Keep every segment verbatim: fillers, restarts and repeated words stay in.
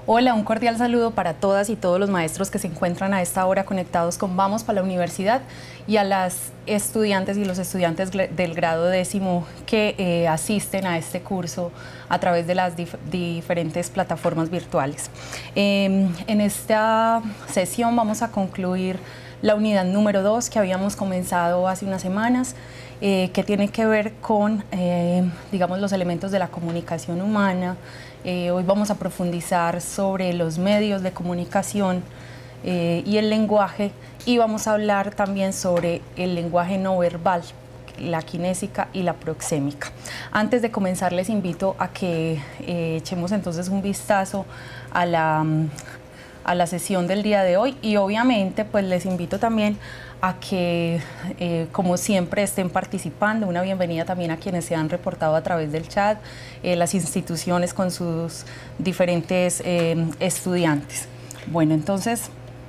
Hola, un cordial saludo para todas y todos los maestros que se encuentran a esta hora conectados con Vamos para la Universidad y a las estudiantes y los estudiantes del grado décimo que eh, asisten a este curso a través de las dif diferentes plataformas virtuales. Eh, en esta sesión vamos a concluir la unidad número dos que habíamos comenzado hace unas semanas, eh, que tiene que ver con, eh, digamos, los elementos de la comunicación humana. Eh, hoy vamos a profundizar sobre los medios de comunicación eh, y el lenguaje, y vamos a hablar también sobre el lenguaje no verbal, la kinésica y la proxémica. Antes de comenzar, les invito a que eh, echemos entonces un vistazo a la, a la sesión del día de hoy, y obviamente pues les invito también a que, eh, como siempre, estén participando. Una bienvenida también a quienes se han reportado a través del chat, eh, las instituciones con sus diferentes eh, estudiantes. Bueno, entonces,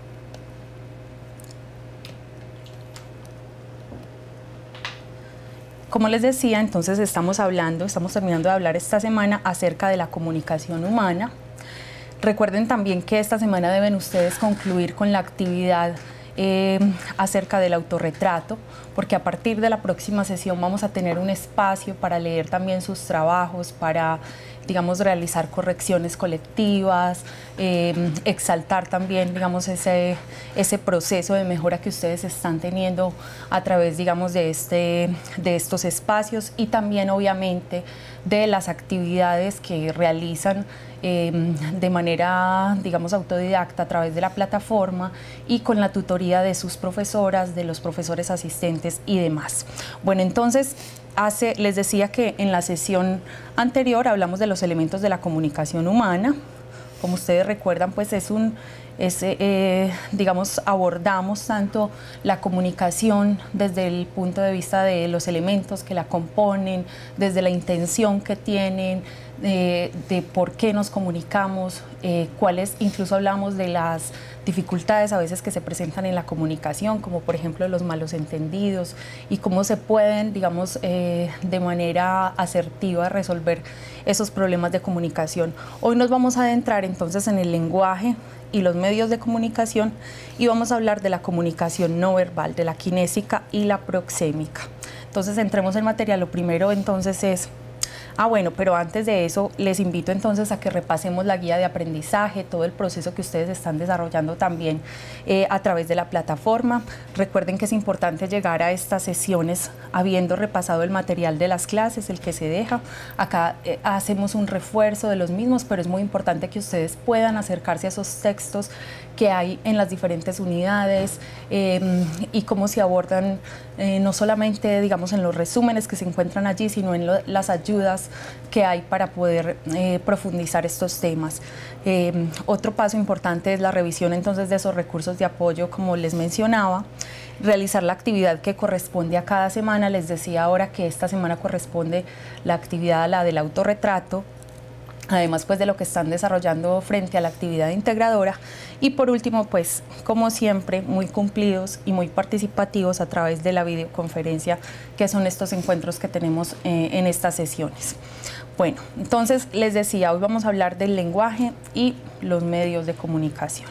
como les decía, entonces estamos hablando, estamos terminando de hablar esta semana acerca de la comunicación humana. Recuerden también que esta semana deben ustedes concluir con la actividad Eh, acerca del autorretrato, porque a partir de la próxima sesión vamos a tener un espacio para leer también sus trabajos, para, digamos, realizar correcciones colectivas, eh, exaltar también, digamos, ese, ese proceso de mejora que ustedes están teniendo a través, digamos, de, este, de estos espacios, y también, obviamente, de las actividades que realizan Eh, de manera, digamos, autodidacta a través de la plataforma y con la tutoría de sus profesoras, de los profesores asistentes y demás. Bueno, entonces, hace, les decía que en la sesión anterior hablamos de los elementos de la comunicación humana. Como ustedes recuerdan, pues es un, es, eh, digamos, abordamos tanto la comunicación desde el punto de vista de los elementos que la componen, desde la intención que tienen, eh, de por qué nos comunicamos, eh, cuáles, incluso hablamos de las dificultades a veces que se presentan en la comunicación, como por ejemplo los malos entendidos, y cómo se pueden, digamos, eh, de manera asertiva resolver esos problemas de comunicación. Hoy nos vamos a adentrar entonces en el lenguaje y los medios de comunicación, y vamos a hablar de la comunicación no verbal, de la kinésica y la proxémica. Entonces, entremos en materia. Lo primero entonces es Ah, bueno, pero antes de eso, les invito entonces a que repasemos la guía de aprendizaje, todo el proceso que ustedes están desarrollando también eh, a través de la plataforma. Recuerden que es importante llegar a estas sesiones habiendo repasado el material de las clases, el que se deja. Acá eh, hacemos un refuerzo de los mismos, pero es muy importante que ustedes puedan acercarse a esos textos que hay en las diferentes unidades eh, y cómo se abordan eh, no solamente, digamos, en los resúmenes que se encuentran allí, sino en lo, las ayudas que hay para poder eh, profundizar estos temas. Eh, otro paso importante es la revisión entonces de esos recursos de apoyo, como les mencionaba, realizar la actividad que corresponde a cada semana. Les decía ahora que esta semana corresponde la actividad a la del autorretrato, además pues de lo que están desarrollando frente a la actividad integradora, y por último, pues como siempre, muy cumplidos y muy participativos a través de la videoconferencia, que son estos encuentros que tenemos eh, en estas sesiones. Bueno, entonces les decía, hoy vamos a hablar del lenguaje y los medios de comunicación.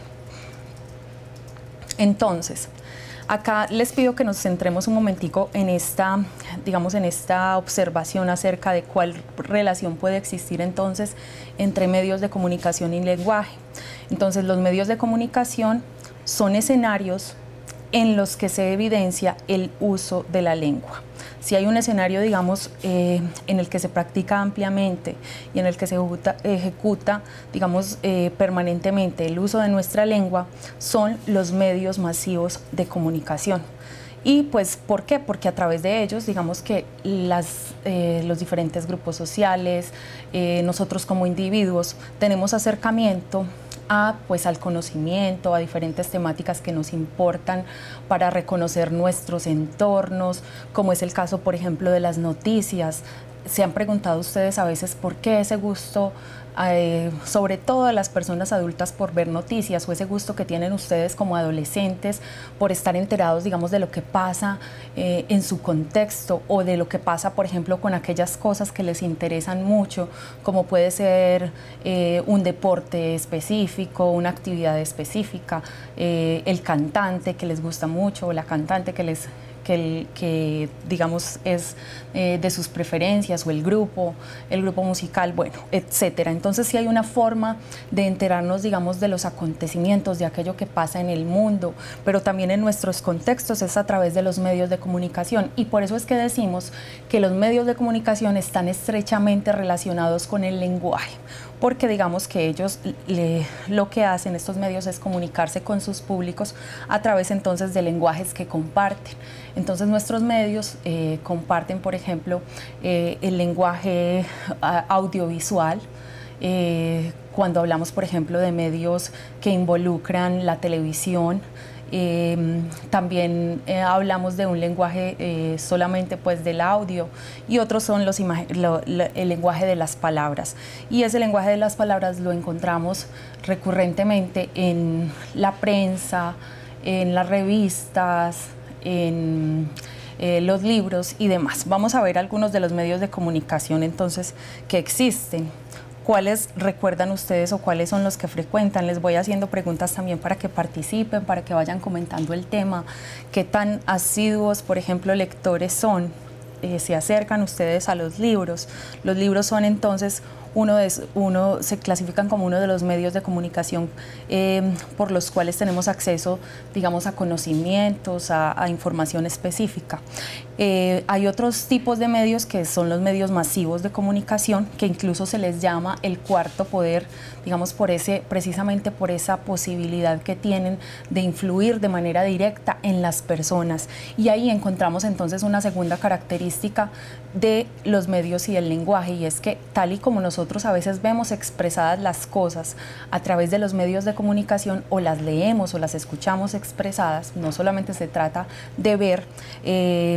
Entonces, acá les pido que nos centremos un momentico en esta, digamos, en esta observación acerca de cuál relación puede existir entonces entre medios de comunicación y lenguaje. Entonces, los medios de comunicación son escenarios en los que se evidencia el uso de la lengua. Si hay un escenario, digamos, eh, en el que se practica ampliamente y en el que se ejecuta, ejecuta digamos, eh, permanentemente el uso de nuestra lengua, son los medios masivos de comunicación. Y pues, ¿por qué? Porque a través de ellos, digamos que las, eh, los diferentes grupos sociales, eh, nosotros como individuos, tenemos acercamiento a, pues, al conocimiento, a diferentes temáticas que nos importan para reconocer nuestros entornos, como es el caso, por ejemplo, de las noticias. ¿Se han preguntado ustedes a veces por qué ese gusto eh, sobre todo a las personas adultas por ver noticias, o ese gusto que tienen ustedes como adolescentes por estar enterados, digamos, de lo que pasa eh, en su contexto, o de lo que pasa, por ejemplo, con aquellas cosas que les interesan mucho, como puede ser eh, un deporte específico, una actividad específica, eh, el cantante que les gusta mucho, o la cantante que les Que, el, que digamos es eh, de sus preferencias, o el grupo, el grupo musical, bueno, etcétera. Entonces sí hay una forma de enterarnos, digamos, de los acontecimientos, de aquello que pasa en el mundo, pero también en nuestros contextos es a través de los medios de comunicación, y por eso es que decimos que los medios de comunicación están estrechamente relacionados con el lenguaje, porque digamos que ellos le, lo que hacen estos medios es comunicarse con sus públicos a través entonces de lenguajes que comparten. Entonces nuestros medios eh, comparten, por ejemplo, eh, el lenguaje audiovisual, eh, cuando hablamos, por ejemplo, de medios que involucran la televisión. Eh, también eh, hablamos de un lenguaje eh, solamente pues del audio, y otros son los lo, lo, el lenguaje de las palabras, y ese lenguaje de las palabras lo encontramos recurrentemente en la prensa, en las revistas, en eh, los libros y demás. Vamos a ver algunos de los medios de comunicación entonces que existen. ¿Cuáles recuerdan ustedes o cuáles son los que frecuentan? Les voy haciendo preguntas también para que participen, para que vayan comentando el tema. ¿Qué tan asiduos, por ejemplo, lectores son? Eh, ¿Se acercan ustedes a los libros? Los libros son entonces uno, de, uno se clasifican como uno de los medios de comunicación eh, por los cuales tenemos acceso, digamos, a conocimientos, a, a información específica. Eh, hay otros tipos de medios que son los medios masivos de comunicación, que incluso se les llama el cuarto poder, digamos, por ese, precisamente por esa posibilidad que tienen de influir de manera directa en las personas. Y ahí encontramos entonces una segunda característica de los medios y el lenguaje, y es que tal y como nosotros a veces vemos expresadas las cosas a través de los medios de comunicación, o las leemos o las escuchamos expresadas, no solamente se trata de ver, eh,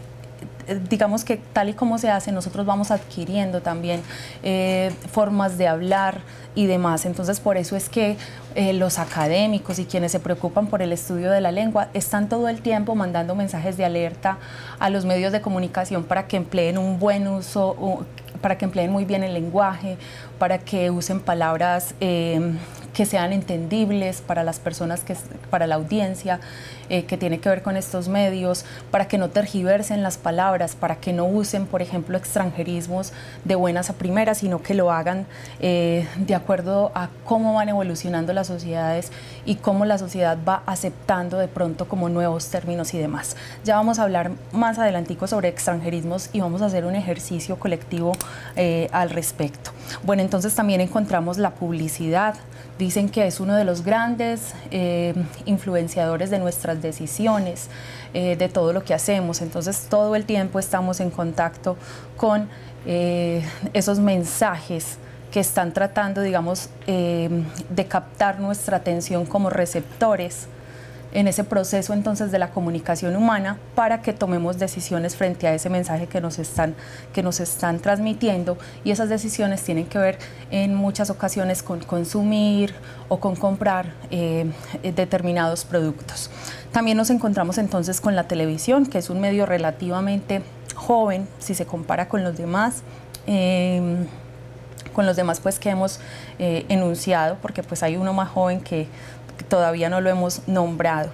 digamos que tal y como se hace, nosotros vamos adquiriendo también eh, formas de hablar y demás. Entonces, por eso es que eh, los académicos y quienes se preocupan por el estudio de la lengua están todo el tiempo mandando mensajes de alerta a los medios de comunicación para que empleen un buen uso, para que empleen muy bien el lenguaje, para que usen palabras eh, que sean entendibles para las personas, que, para la audiencia eh, que tiene que ver con estos medios, para que no tergiversen las palabras, para que no usen, por ejemplo, extranjerismos de buenas a primeras, sino que lo hagan eh, de acuerdo a cómo van evolucionando las sociedades y cómo la sociedad va aceptando de pronto como nuevos términos y demás. Ya vamos a hablar más adelantico sobre extranjerismos y vamos a hacer un ejercicio colectivo eh, al respecto. Bueno, entonces también encontramos la publicidad. Dicen que es uno de los grandes eh, influenciadores de nuestras decisiones, eh, de todo lo que hacemos. Entonces, todo el tiempo estamos en contacto con eh, esos mensajes que están tratando, digamos, eh, de captar nuestra atención como receptores en ese proceso entonces de la comunicación humana, para que tomemos decisiones frente a ese mensaje que nos están, que nos están transmitiendo, y esas decisiones tienen que ver en muchas ocasiones con consumir o con comprar eh, determinados productos. También nos encontramos entonces con la televisión, que es un medio relativamente joven si se compara con los demás. Eh, con los demás pues que hemos eh, enunciado, porque pues hay uno más joven que todavía no lo hemos nombrado.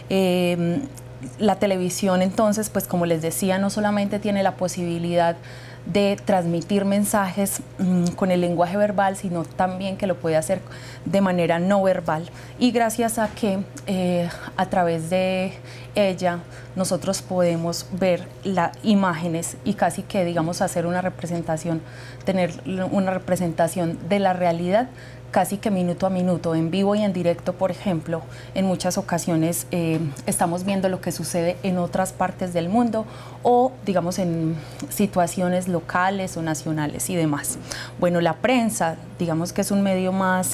Eh, la televisión entonces, pues como les decía, no solamente tiene la posibilidad de transmitir mensajes mmm, con el lenguaje verbal, sino también que lo puede hacer de manera no verbal, y gracias a que eh, a través de ella nosotros podemos ver las imágenes y casi que, digamos, hacer una representación, tener una representación de la realidad casi que minuto a minuto, en vivo y en directo. Por ejemplo, en muchas ocasiones eh, estamos viendo lo que sucede en otras partes del mundo, o digamos en situaciones locales o nacionales y demás. Bueno, la prensa, digamos que es un medio más,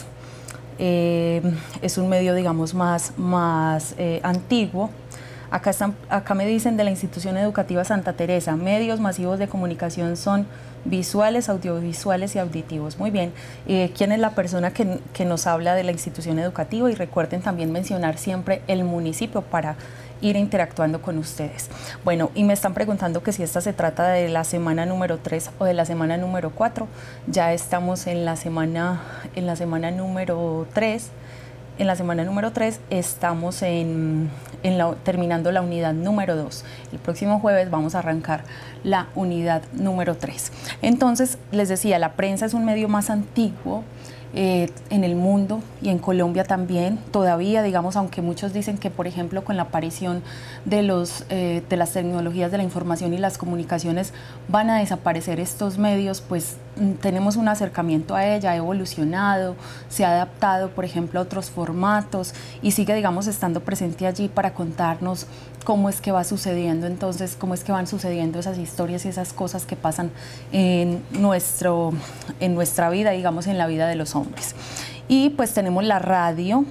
eh, es un medio, digamos, más, más eh, antiguo. Acá, están, acá me dicen de la Institución Educativa Santa Teresa, medios masivos de comunicación son visuales, audiovisuales y auditivos. Muy bien, eh, ¿quién es la persona que, que nos habla de la institución educativa? Y recuerden también mencionar siempre el municipio para ir interactuando con ustedes. Bueno, y me están preguntando que si esta se trata de la semana número tres o de la semana número cuatro. Ya estamos en la semana, en la semana número tres. En la semana número tres estamos en, en la, terminando la unidad número dos. El próximo jueves vamos a arrancar la unidad número tres. Entonces, les decía, la prensa es un medio más antiguo eh, en el mundo y en Colombia también. Todavía, digamos, aunque muchos dicen que, por ejemplo, con la aparición de, los, eh, de las tecnologías de la información y las comunicaciones van a desaparecer estos medios, pues tenemos un acercamiento a ella, ha evolucionado, se ha adaptado, por ejemplo, a otros formatos y sigue, digamos, estando presente allí para contarnos cómo es que va sucediendo, entonces, cómo es que van sucediendo esas historias y esas cosas que pasan en, nuestro, en nuestra vida, digamos, en la vida de los hombres. Y pues tenemos la radio,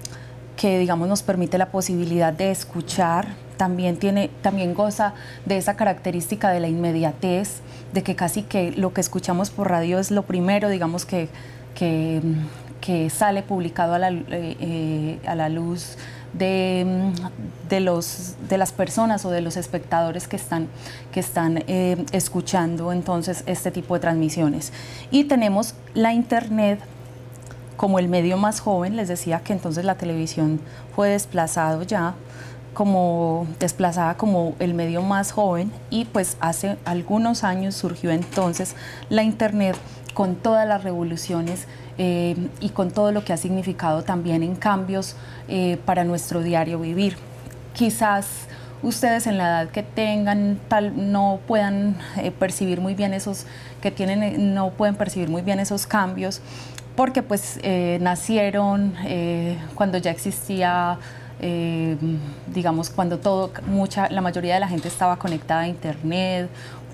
que, digamos, nos permite la posibilidad de escuchar, también, tiene, también goza de esa característica de la inmediatez, de que casi que lo que escuchamos por radio es lo primero, digamos, que, que, que sale publicado a la, eh, eh, a la luz de, de, los, de las personas o de los espectadores que están, que están eh, escuchando entonces este tipo de transmisiones. Y tenemos la internet como el medio más joven. Les decía que entonces la televisión fue desplazado ya, como desplazada como el medio más joven, y pues hace algunos años surgió entonces la internet con todas las revoluciones eh, y con todo lo que ha significado también en cambios eh, para nuestro diario vivir. Quizás ustedes en la edad que tengan tal no puedan eh, percibir muy bien esos que tienen, no pueden percibir muy bien esos cambios, porque pues eh, nacieron eh, cuando ya existía Eh, digamos, cuando todo, mucha, la mayoría de la gente estaba conectada a internet,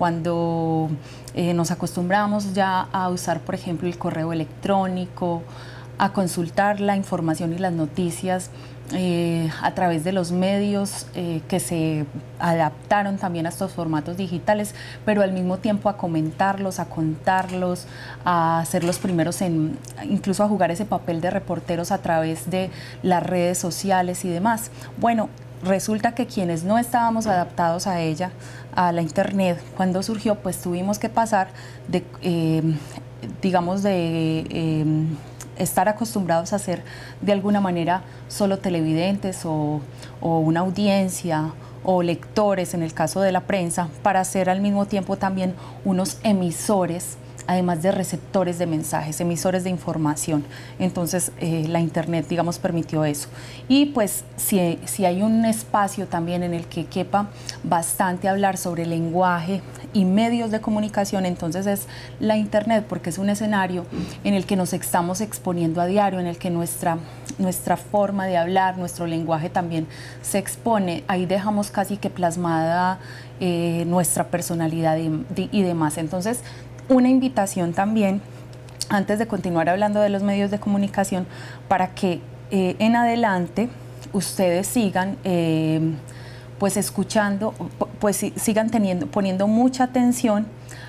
cuando eh, nos acostumbramos ya a usar, por ejemplo, el correo electrónico, a consultar la información y las noticias eh, a través de los medios eh, que se adaptaron también a estos formatos digitales, pero al mismo tiempo a comentarlos, a contarlos, a ser los primeros en, incluso a jugar ese papel de reporteros a través de las redes sociales y demás. Bueno, resulta que quienes no estábamos adaptados a ella, a la internet, cuando surgió, pues tuvimos que pasar de, eh, digamos, de eh, estar acostumbrados a ser de alguna manera solo televidentes o, o una audiencia o lectores en el caso de la prensa, para ser al mismo tiempo también unos emisores, además de receptores de mensajes, emisores de información. Entonces eh, la internet, digamos, permitió eso. Y pues si, si hay un espacio también en el que quepa bastante hablar sobre lenguaje y medios de comunicación, entonces es la internet, porque es un escenario en el que nos estamos exponiendo a diario, en el que nuestra, nuestra forma de hablar, nuestro lenguaje también se expone. Ahí dejamos casi que plasmada eh, nuestra personalidad y, y demás. Entonces, una invitación también, antes de continuar hablando de los medios de comunicación, para que eh, en adelante ustedes sigan eh, pues escuchando, pues sigan teniendo, poniendo mucha atención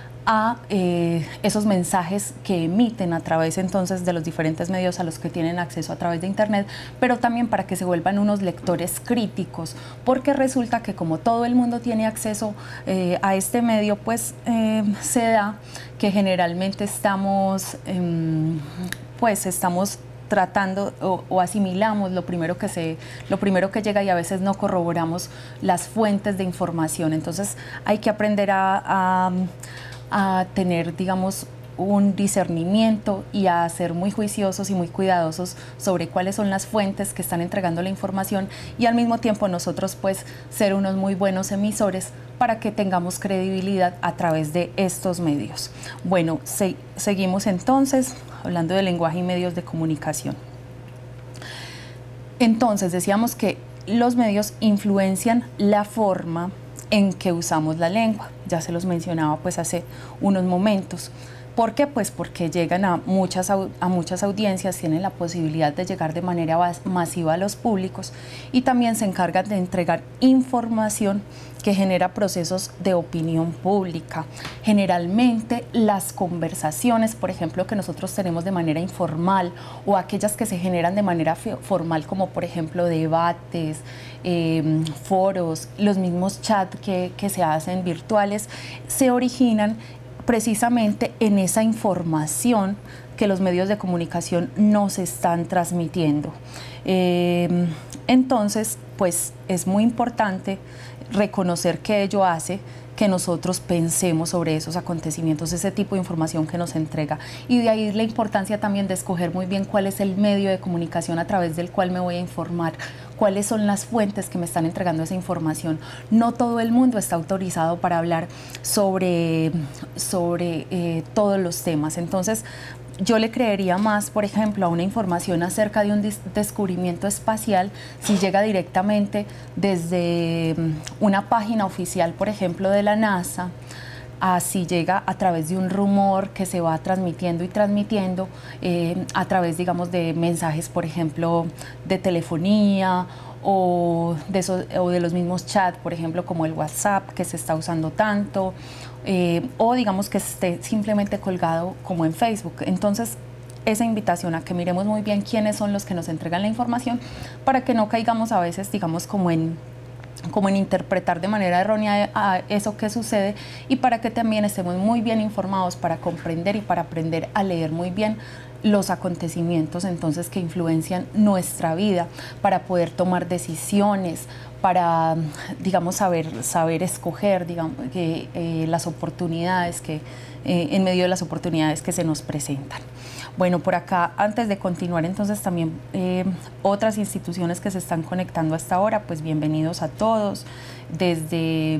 a eh, esos mensajes que emiten a través entonces de los diferentes medios a los que tienen acceso a través de internet, pero también para que se vuelvan unos lectores críticos, porque resulta que como todo el mundo tiene acceso eh, a este medio, pues eh, se da que generalmente estamos, eh, pues estamos tratando o, o asimilamos lo primero que se, lo primero que llega, y a veces no corroboramos las fuentes de información. Entonces hay que aprender a, a a tener, digamos, un discernimiento y a ser muy juiciosos y muy cuidadosos sobre cuáles son las fuentes que están entregando la información, y al mismo tiempo nosotros pues ser unos muy buenos emisores para que tengamos credibilidad a través de estos medios. Bueno, se, seguimos entonces hablando de lenguaje y medios de comunicación. Entonces decíamos que los medios influencian la forma en que usamos la lengua, ya se los mencionaba pues hace unos momentos. ¿Por qué? Pues porque llegan a muchas, a muchas audiencias, tienen la posibilidad de llegar de manera masiva a los públicos y también se encargan de entregar información que genera procesos de opinión pública. Generalmente las conversaciones, por ejemplo, que nosotros tenemos de manera informal o aquellas que se generan de manera formal, como por ejemplo debates, eh, foros, los mismos chats que, que se hacen virtuales, se originan precisamente en esa información que los medios de comunicación nos están transmitiendo. Eh, entonces, pues es muy importante reconocer que ello hace que nosotros pensemos sobre esos acontecimientos, ese tipo de información que nos entrega. Y de ahí la importancia también de escoger muy bien cuál es el medio de comunicación a través del cual me voy a informar, cuáles son las fuentes que me están entregando esa información. No todo el mundo está autorizado para hablar sobre, sobre eh, todos los temas. Entonces, yo le creería más, por ejemplo, a una información acerca de un descubrimiento espacial si llega directamente desde una página oficial, por ejemplo, de la NASA, así llega a través de un rumor que se va transmitiendo y transmitiendo eh, a través, digamos, de mensajes, por ejemplo, de telefonía o de, esos, o de los mismos chats, por ejemplo, como el WhatsApp, que se está usando tanto, eh, o digamos que esté simplemente colgado como en Facebook. Entonces, esa invitación a que miremos muy bien quiénes son los que nos entregan la información para que no caigamos a veces, digamos, como en como en interpretar de manera errónea a eso que sucede, y para que también estemos muy bien informados para comprender y para aprender a leer muy bien los acontecimientos entonces que influencian nuestra vida, para poder tomar decisiones, para, digamos, saber, saber escoger, digamos, que, eh, las oportunidades que, eh, en medio de las oportunidades que se nos presentan. Bueno, por acá, antes de continuar, entonces también eh, otras instituciones que se están conectando hasta ahora, pues bienvenidos a todos. Desde,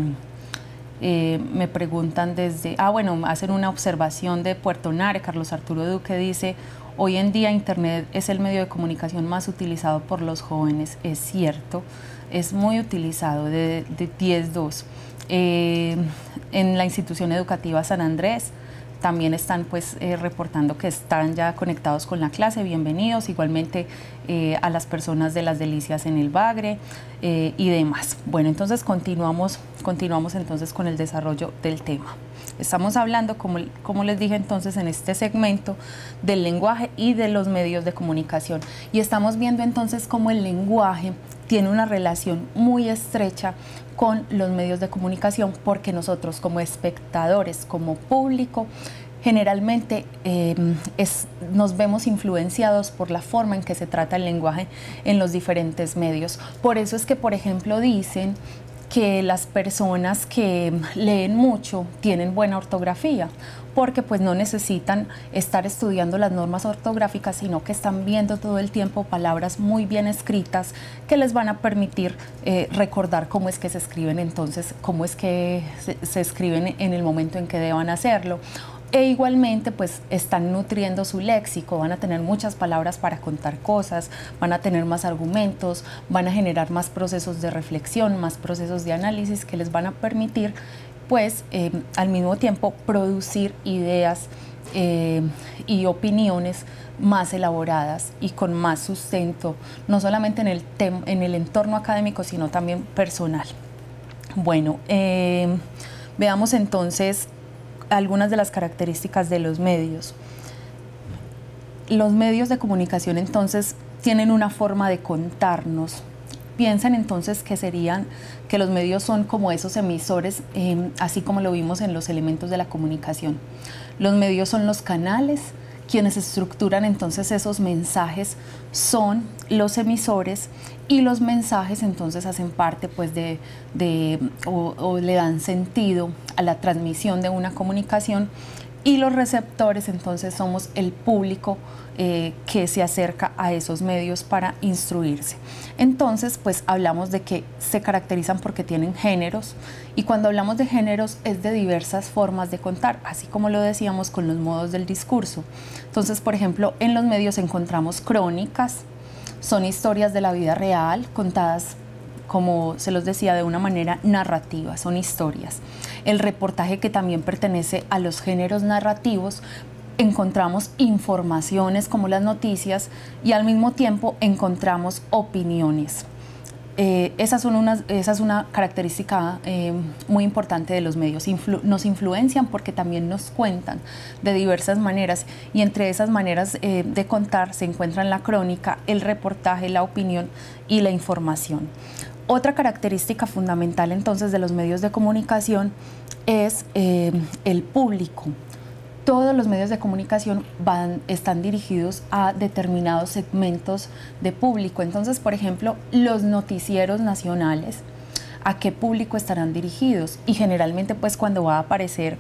eh, me preguntan desde, ah bueno, hacen una observación de Puerto Nare, Carlos Arturo Duque dice, hoy en día Internet es el medio de comunicación más utilizado por los jóvenes. Es cierto, es muy utilizado, de, de diez dos. Eh, en la institución educativa San Andrés, también están pues eh, reportando que están ya conectados con la clase, bienvenidos, igualmente eh, a las personas de Las Delicias en el Bagre eh, y demás. Bueno, entonces continuamos, continuamos entonces con el desarrollo del tema. Estamos hablando, como, como les dije entonces en este segmento, del lenguaje y de los medios de comunicación. Y estamos viendo entonces cómo el lenguaje tiene una relación muy estrecha con los medios de comunicación, porque nosotros como espectadores, como público, generalmente eh, es, nos vemos influenciados por la forma en que se trata el lenguaje en los diferentes medios. Por eso es que, por ejemplo, dicen que las personas que leen mucho tienen buena ortografía, porque pues no necesitan estar estudiando las normas ortográficas, sino que están viendo todo el tiempo palabras muy bien escritas que les van a permitir eh, recordar cómo es que se escriben, entonces cómo es que se, se escriben en el momento en que deban hacerlo. E igualmente pues están nutriendo su léxico, van a tener muchas palabras para contar cosas, van a tener más argumentos, van a generar más procesos de reflexión, más procesos de análisis que les van a permitir pues eh, al mismo tiempo producir ideas eh, y opiniones más elaboradas y con más sustento, no solamente en el, en el entorno académico, sino también personal. Bueno, eh, veamos entonces algunas de las características de los medios. Los medios de comunicación entonces tienen una forma de contarnos. Piensen entonces que serían, que los medios son como esos emisores, eh, así como lo vimos en los elementos de la comunicación. Los medios son los canales, quienes estructuran entonces esos mensajes son los emisores, y los mensajes entonces hacen parte pues de, de o, o le dan sentido a la transmisión de una comunicación, y los receptores entonces somos el público eh, que se acerca a esos medios para instruirse. Entonces pues hablamos de que se caracterizan porque tienen géneros, y cuando hablamos de géneros es de diversas formas de contar, así como lo decíamos con los modos del discurso. Entonces, por ejemplo, en los medios encontramos crónicas, son historias de la vida real contadas como se los decía, de una manera narrativa, son historias. El reportaje, que también pertenece a los géneros narrativos, encontramos informaciones como las noticias y al mismo tiempo encontramos opiniones. Eh, esas son unas, esa es una característica eh, muy importante de los medios. Influ nos influencian porque también nos cuentan de diversas maneras, y entre esas maneras eh, de contar se encuentran la crónica, el reportaje, la opinión y la información. Otra característica fundamental entonces de los medios de comunicación es eh, el público. Todos los medios de comunicación van, están dirigidos a determinados segmentos de público. Entonces, por ejemplo, los noticieros nacionales, ¿a qué público estarán dirigidos? Y generalmente, pues, cuando va a aparecer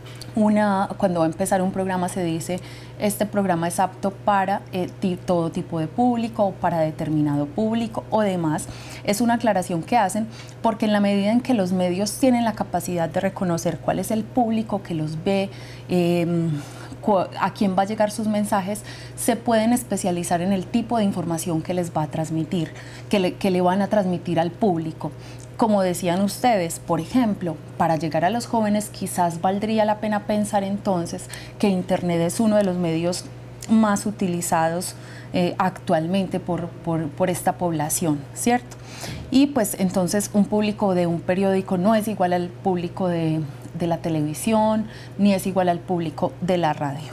una, cuando va a empezar un programa, se dice, este programa es apto para eh, todo tipo de público o para determinado público o demás. Es una aclaración que hacen porque en la medida en que los medios tienen la capacidad de reconocer cuál es el público que los ve, eh, a quién va a llegar sus mensajes, se pueden especializar en el tipo de información que les va a transmitir, que le, que le van a transmitir al público. Como decían ustedes, por ejemplo, para llegar a los jóvenes quizás valdría la pena pensar entonces que Internet es uno de los medios más utilizados eh, actualmente por, por, por esta población, ¿cierto? Y pues entonces un público de un periódico no es igual al público de, de la televisión, ni es igual al público de la radio.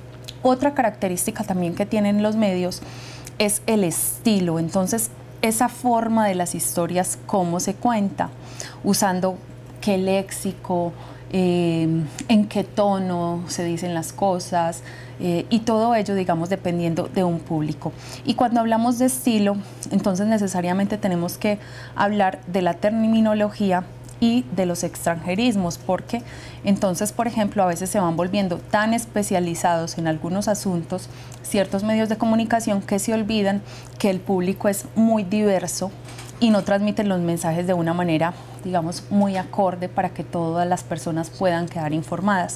Otra característica también que tienen los medios es el estilo. Entonces, esa forma de las historias, cómo se cuenta, usando qué léxico, eh, en qué tono se dicen las cosas, eh, y todo ello, digamos, dependiendo de un público. Y cuando hablamos de estilo, entonces necesariamente tenemos que hablar de la terminología y de los extranjerismos, porque entonces, por ejemplo, a veces se van volviendo tan especializados en algunos asuntos ciertos medios de comunicación que se olvidan que el público es muy diverso y no transmiten los mensajes de una manera, digamos, muy acorde para que todas las personas puedan quedar informadas.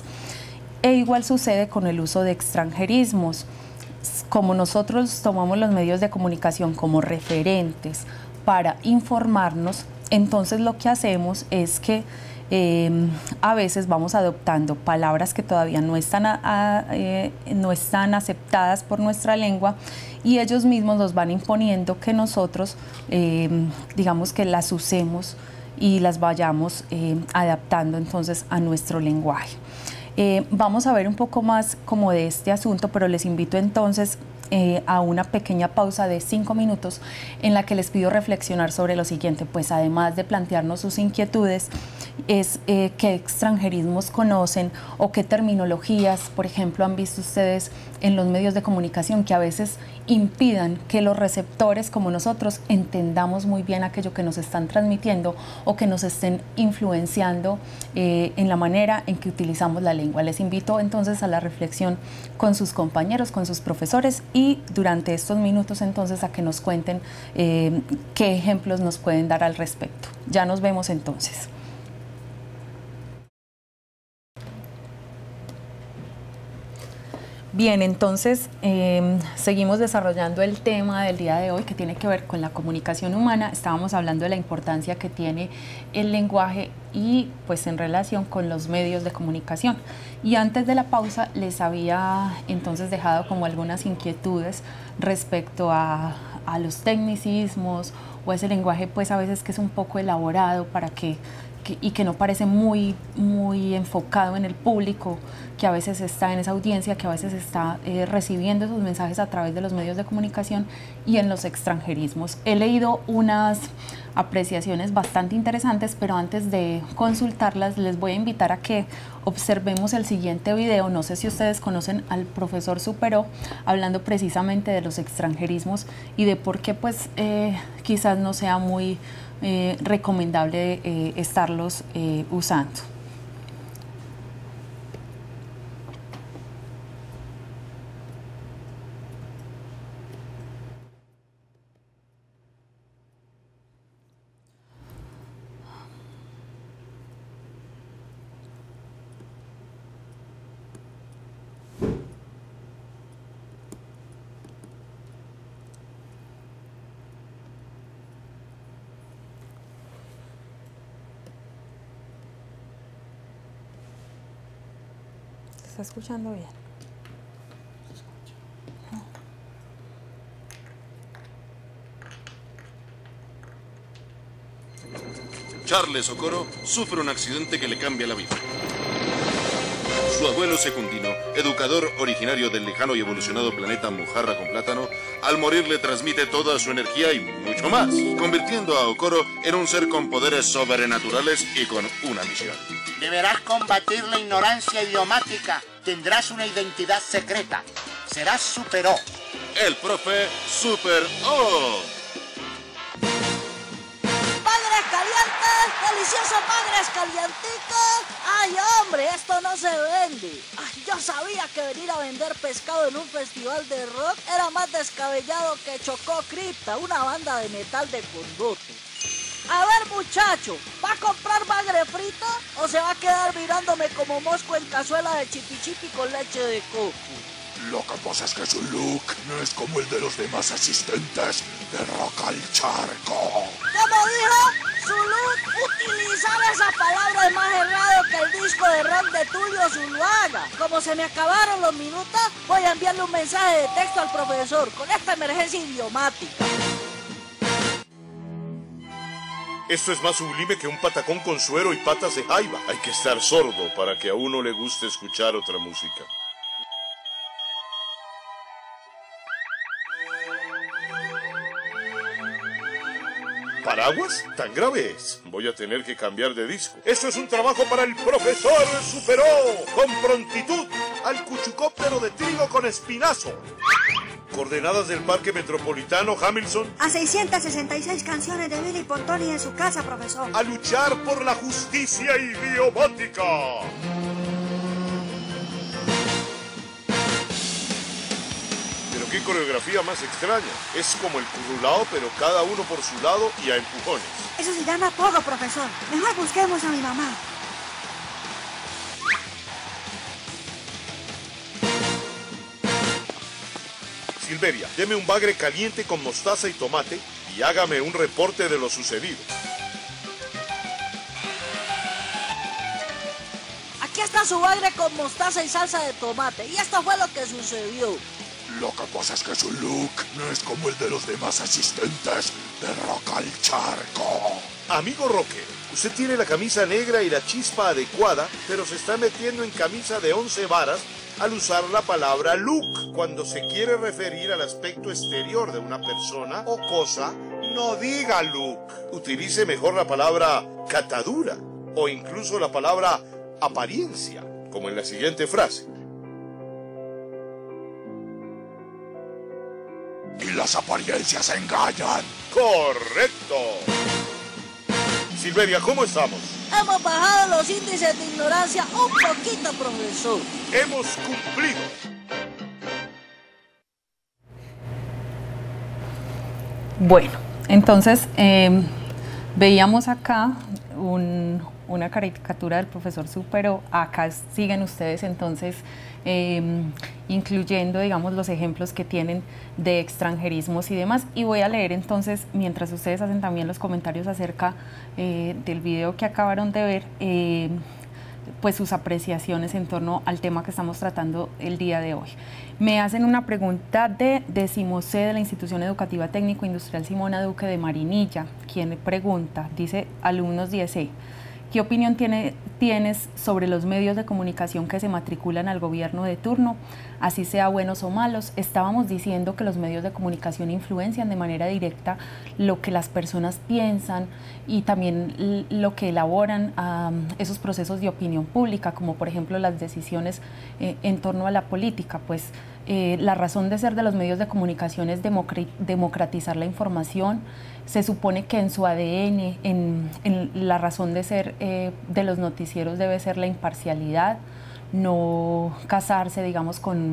E igual sucede con el uso de extranjerismos. Como nosotros tomamos los medios de comunicación como referentes para informarnos, entonces lo que hacemos es que eh, a veces vamos adoptando palabras que todavía no están, a, a, eh, no están aceptadas por nuestra lengua, y ellos mismos nos van imponiendo que nosotros, eh, digamos, que las usemos y las vayamos eh, adaptando entonces a nuestro lenguaje. Eh, vamos a ver un poco más como de este asunto, pero les invito entonces Eh, a una pequeña pausa de cinco minutos en la que les pido reflexionar sobre lo siguiente. Pues además de plantearnos sus inquietudes, es eh, qué extranjerismos conocen o qué terminologías, por ejemplo, han visto ustedes en los medios de comunicación que a veces impidan que los receptores como nosotros entendamos muy bien aquello que nos están transmitiendo o que nos estén influenciando eh, en la manera en que utilizamos la lengua. Les invito entonces a la reflexión con sus compañeros, con sus profesores, y durante estos minutos entonces a que nos cuenten eh, qué ejemplos nos pueden dar al respecto. Ya nos vemos entonces. Bien, entonces eh, seguimos desarrollando el tema del día de hoy, que tiene que ver con la comunicación humana. Estábamos hablando de la importancia que tiene el lenguaje y pues en relación con los medios de comunicación. Y antes de la pausa les había entonces dejado como algunas inquietudes respecto a, a los tecnicismos o ese lenguaje pues a veces que es un poco elaborado para que y que no parece muy, muy enfocado en el público, que a veces está en esa audiencia, que a veces está eh, recibiendo esos mensajes a través de los medios de comunicación, y en los extranjerismos. He leído unas apreciaciones bastante interesantes, pero antes de consultarlas les voy a invitar a que observemos el siguiente video. No sé si ustedes conocen al profesor Superó, hablando precisamente de los extranjerismos y de por qué pues eh, quizás no sea muy Eh, recomendable eh, estarlos eh, usando. está escuchando bien? Charles Okoro sufre un accidente que le cambia la vida. Su abuelo secundino, educador originario del lejano y evolucionado planeta Mojarra con Plátano, al morir le transmite toda su energía y mucho más, convirtiendo a Okoro en un ser con poderes sobrenaturales y con una misión. Deberás combatir la ignorancia idiomática. Tendrás una identidad secreta. Serás Super O. El profe Super O. ¡Delicioso Padres calienticos! ¡Ay, hombre! Esto no se vende. Ay, yo sabía que venir a vender pescado en un festival de rock era más descabellado que Chocó Cripta, una banda de metal de conducto. A ver, muchacho, ¿va a comprar bagre frito o se va a quedar mirándome como mosco en cazuela de chipichipi con leche de coco? Lo que pasa es que su look no es como el de los demás asistentes de Rock al Charco. ¿Cómo dijo? Su look, utilizar esa palabra es más errado que el disco de rock de Tulio Zuluaga. Como se me acabaron los minutos, voy a enviarle un mensaje de texto al profesor con esta emergencia idiomática. Esto es más sublime que un patacón con suero y patas de jaiba. Hay que estar sordo para que a uno le guste escuchar otra música. ¿Paraguas? ¿Tan grave es? Voy a tener que cambiar de disco. Esto es un trabajo para el profesor Super O. Con prontitud, al cuchucóptero de trigo con espinazo. Coordenadas del Parque Metropolitano Hamilton. A seiscientas sesenta y seis canciones de Billy Pontoni en su casa, profesor. A luchar por la justicia idiomática. ¡Qué coreografía más extraña! Es como el currulao, pero cada uno por su lado y a empujones. Eso se llama pogo, profesor. Mejor busquemos a mi mamá. Silveria, deme un bagre caliente con mostaza y tomate y hágame un reporte de lo sucedido. Aquí está su bagre con mostaza y salsa de tomate. Y esto fue lo que sucedió. Lo que pasa es que su look no es como el de los demás asistentes de Rock al Charco. Amigo Roque, usted tiene la camisa negra y la chispa adecuada, pero se está metiendo en camisa de once varas al usar la palabra look. Cuando se quiere referir al aspecto exterior de una persona o cosa, no diga look. Utilice mejor la palabra catadura o incluso la palabra apariencia, como en la siguiente frase. Y las apariencias engañan. ¡Correcto! Silveria, ¿cómo estamos? Hemos bajado los índices de ignorancia un poquito, profesor. Hemos cumplido. Bueno, entonces eh, veíamos acá un, una caricatura del profesor Super O. Acá siguen ustedes entonces eh, incluyendo, digamos, los ejemplos que tienen de extranjerismos y demás. Y voy a leer entonces, mientras ustedes hacen también los comentarios acerca eh, del video que acabaron de ver, eh, pues sus apreciaciones en torno al tema que estamos tratando el día de hoy. Me hacen una pregunta de décimo C de la Institución Educativa Técnico Industrial Simona Duque de Marinilla, quien pregunta, dice alumnos diez C, ¿qué opinión tiene, tienes sobre los medios de comunicación que se matriculan al gobierno de turno, así sea buenos o malos? Estábamos diciendo que los medios de comunicación influencian de manera directa lo que las personas piensan y también lo que elaboran um, esos procesos de opinión pública, como por ejemplo las decisiones eh, en torno a la política. Pues eh, la razón de ser de los medios de comunicación es democratizar la información. Se supone que en su A D N, en, en la razón de ser eh, de los noticieros debe ser la imparcialidad, no casarse, digamos, con,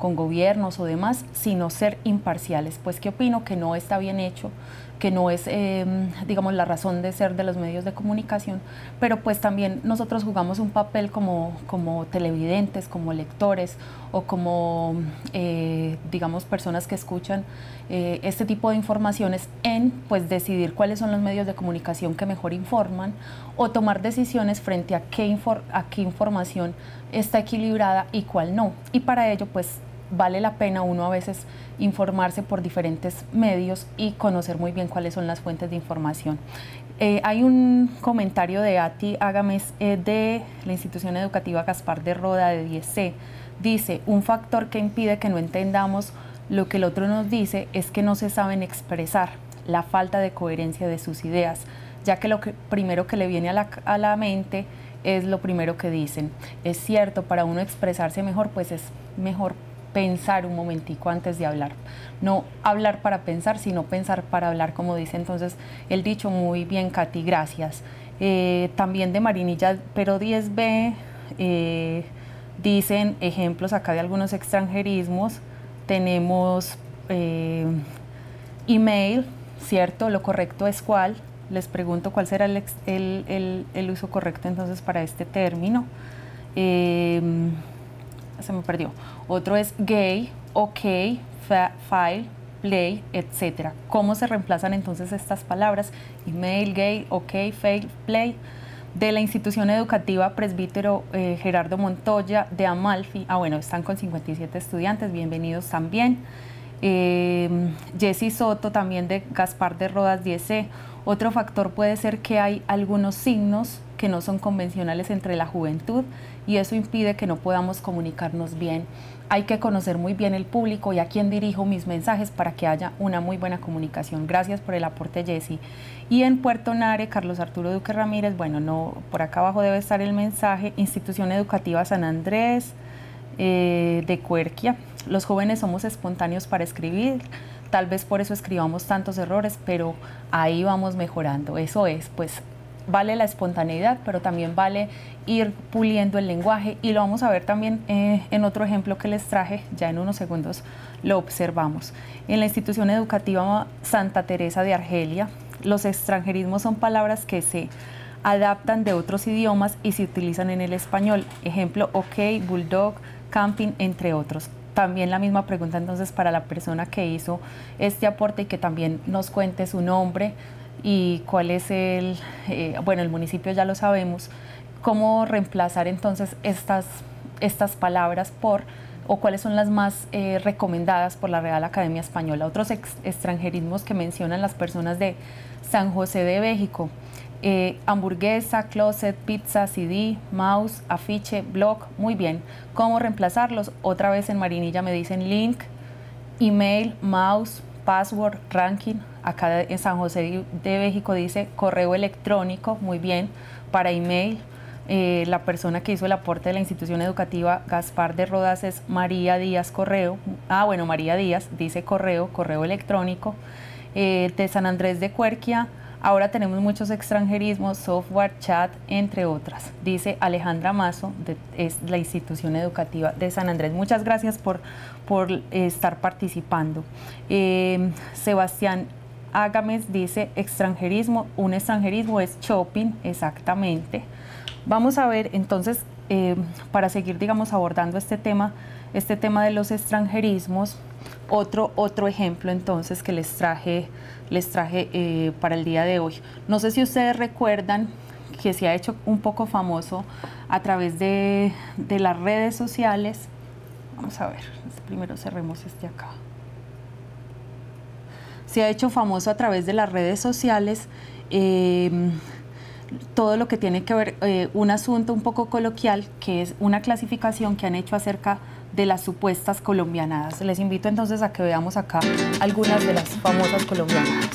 con gobiernos o demás, sino ser imparciales. Pues que opino que no está bien hecho, que no es, eh, digamos, la razón de ser de los medios de comunicación, pero pues también nosotros jugamos un papel como, como televidentes, como lectores o como, eh, digamos, personas que escuchan eh, este tipo de informaciones en, pues, decidir cuáles son los medios de comunicación que mejor informan o tomar decisiones frente a qué, infor a qué información está equilibrada y cuál no. Y para ello, pues, vale la pena uno a veces informarse por diferentes medios y conocer muy bien cuáles son las fuentes de información. Eh, hay un comentario de Ati Ágames eh, de la institución educativa Gaspar de Roda de diez C. Dice, un factor que impide que no entendamos lo que el otro nos dice es que no se saben expresar, la falta de coherencia de sus ideas, ya que lo que, primero que le viene a la, a la mente es lo primero que dicen. Es cierto, para uno expresarse mejor, pues es mejor pensar un momentico antes de hablar. No hablar para pensar, sino pensar para hablar, como dice entonces el dicho. Muy bien, Katy, gracias. Eh, también de Marinilla, pero diez B, eh, dicen ejemplos acá de algunos extranjerismos. Tenemos eh, email, ¿cierto? Lo correcto es cuál. Les pregunto cuál será el, el, el, el uso correcto entonces para este término. Eh, se me perdió. Otro es gay, ok, file, play, etcétera. ¿Cómo se reemplazan entonces estas palabras? Email, gay, ok, file, play. De la institución educativa Presbítero eh, Gerardo Montoya de Amalfi. Ah, bueno, están con cincuenta y siete estudiantes, bienvenidos también. Eh, Jessy Soto también de Gaspar de Rodas diez C. Otro factor puede ser que hay algunos signos que no son convencionales entre la juventud y eso impide que no podamos comunicarnos bien. Hay que conocer muy bien el público y a quién dirijo mis mensajes para que haya una muy buena comunicación. Gracias por el aporte, Jessy. Y en Puerto Nare, Carlos Arturo Duque Ramírez, bueno, no, por acá abajo debe estar el mensaje. Institución Educativa San Andrés eh, de Cuerquia. Los jóvenes somos espontáneos para escribir, tal vez por eso escribamos tantos errores, pero ahí vamos mejorando. Eso es, pues, vale la espontaneidad, pero también vale ir puliendo el lenguaje y lo vamos a ver también eh, en otro ejemplo que les traje, ya en unos segundos lo observamos. En la institución educativa Santa Teresa de Argelia, los extranjerismos son palabras que se adaptan de otros idiomas y se utilizan en el español. Ejemplo, ok, bulldog, camping, entre otros. También la misma pregunta entonces para la persona que hizo este aporte y que también nos cuente su nombre y cuál es el, eh, bueno, el municipio ya lo sabemos, cómo reemplazar entonces estas, estas palabras por, o cuáles son las más eh, recomendadas por la Real Academia Española. Otros ex, extranjerismos que mencionan las personas de San José de México, eh, hamburguesa, closet, pizza, C D, mouse, afiche, blog, muy bien. ¿Cómo reemplazarlos? Otra vez en Marinilla me dicen link, email, mouse, password, ranking. Acá en San José de México dice correo electrónico, muy bien, para email. Eh, la persona que hizo el aporte de la institución educativa Gaspar de Rodas es María Díaz Correo. Ah, bueno, María Díaz dice correo, correo electrónico. Eh, de San Andrés de Cuerquia, ahora tenemos muchos extranjerismos, software, chat, entre otras. Dice Alejandra Mazo, de, es la institución educativa de San Andrés. Muchas gracias por, por eh, estar participando. Eh, Sebastián Ágames dice extranjerismo, un extranjerismo es shopping, exactamente. Vamos a ver entonces, eh, para seguir, digamos, abordando este tema, este tema de los extranjerismos, otro, otro ejemplo entonces que les traje, les traje eh, para el día de hoy. No sé si ustedes recuerdan que se ha hecho un poco famoso a través de, de las redes sociales. Vamos a ver, primero cerremos este acá. Se ha hecho famoso a través de las redes sociales eh, todo lo que tiene que ver, eh, un asunto un poco coloquial, que es una clasificación que han hecho acerca de las supuestas colombianadas. Les invito entonces a que veamos acá algunas de las famosas colombianadas.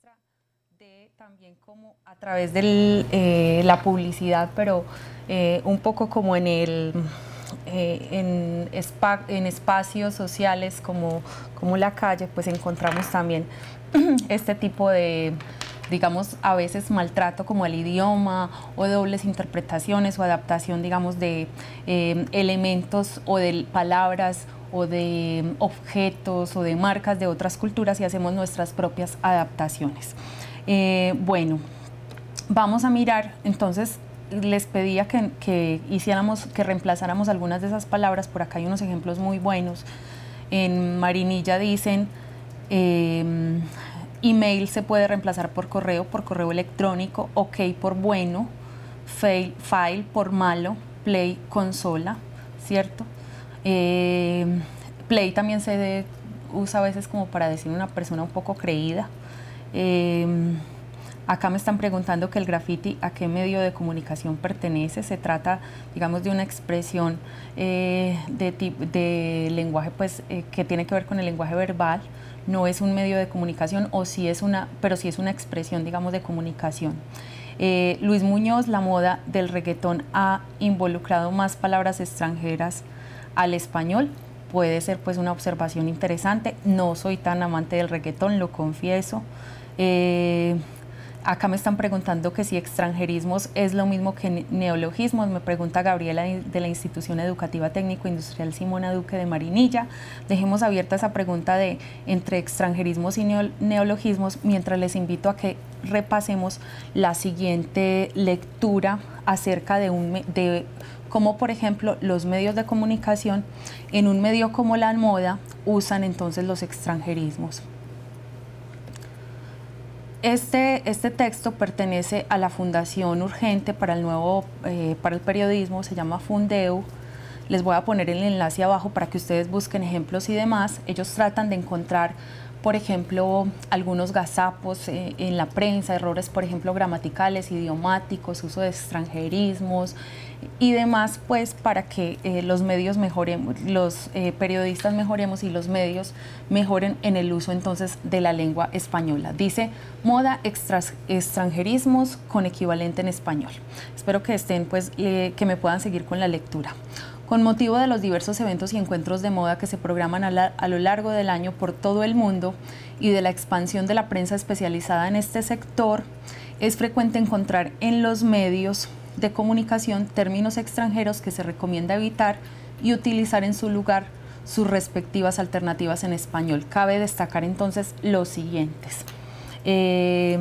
muestra de también como a través de eh, la publicidad, pero eh, un poco como en el eh, en, espa en espacios sociales como, como la calle, pues encontramos también este tipo de, digamos, a veces maltrato como al idioma o dobles interpretaciones o adaptación, digamos, de eh, elementos o de palabras o de objetos o de marcas de otras culturas y hacemos nuestras propias adaptaciones. Eh, bueno, vamos a mirar, entonces les pedía que, que hiciéramos, que reemplazáramos algunas de esas palabras. Por acá hay unos ejemplos muy buenos. En Marinilla dicen, eh, email se puede reemplazar por correo, por correo electrónico, ok por bueno, fail, file por malo, play, consola, ¿cierto? Eh, play también se usa a veces como para decir una persona un poco creída. Eh, acá me están preguntando que el graffiti a qué medio de comunicación pertenece. Se trata, digamos, de una expresión eh, de, de lenguaje, pues, eh, que tiene que ver con el lenguaje verbal. No es un medio de comunicación, o sí es una, pero sí es una expresión, digamos, de comunicación. Eh, Luis Muñoz, la moda del reggaetón ha involucrado más palabras extranjeras al español. Puede ser, pues, una observación interesante. No soy tan amante del reggaetón, lo confieso. Eh, acá me están preguntando que si extranjerismos es lo mismo que neologismos. Me pregunta Gabriela de la Institución Educativa Técnico Industrial Simona Duque de Marinilla. Dejemos abierta esa pregunta de entre extranjerismos y neologismos, mientras les invito a que repasemos la siguiente lectura acerca de, un, de cómo, por ejemplo, los medios de comunicación en un medio como la moda usan entonces los extranjerismos. Este, este texto pertenece a la Fundación Urgente para el Nuevo eh, para el Periodismo, se llama Fundeu. Les voy a poner el enlace abajo para que ustedes busquen ejemplos y demás. Ellos tratan de encontrar, por ejemplo, algunos gazapos eh, en la prensa, errores, por ejemplo, gramaticales, idiomáticos, uso de extranjerismos y demás, pues para que eh, los medios mejoremos, los eh, periodistas mejoremos y los medios mejoren en el uso entonces de la lengua española. Dice moda, extra, extranjerismos con equivalente en español. Espero que estén, pues, eh, que me puedan seguir con la lectura. Con motivo de los diversos eventos y encuentros de moda que se programan a, la, a lo largo del año por todo el mundo y de la expansión de la prensa especializada en este sector, es frecuente encontrar en los medios de comunicación términos extranjeros que se recomienda evitar y utilizar en su lugar sus respectivas alternativas en español. Cabe destacar entonces los siguientes. Eh,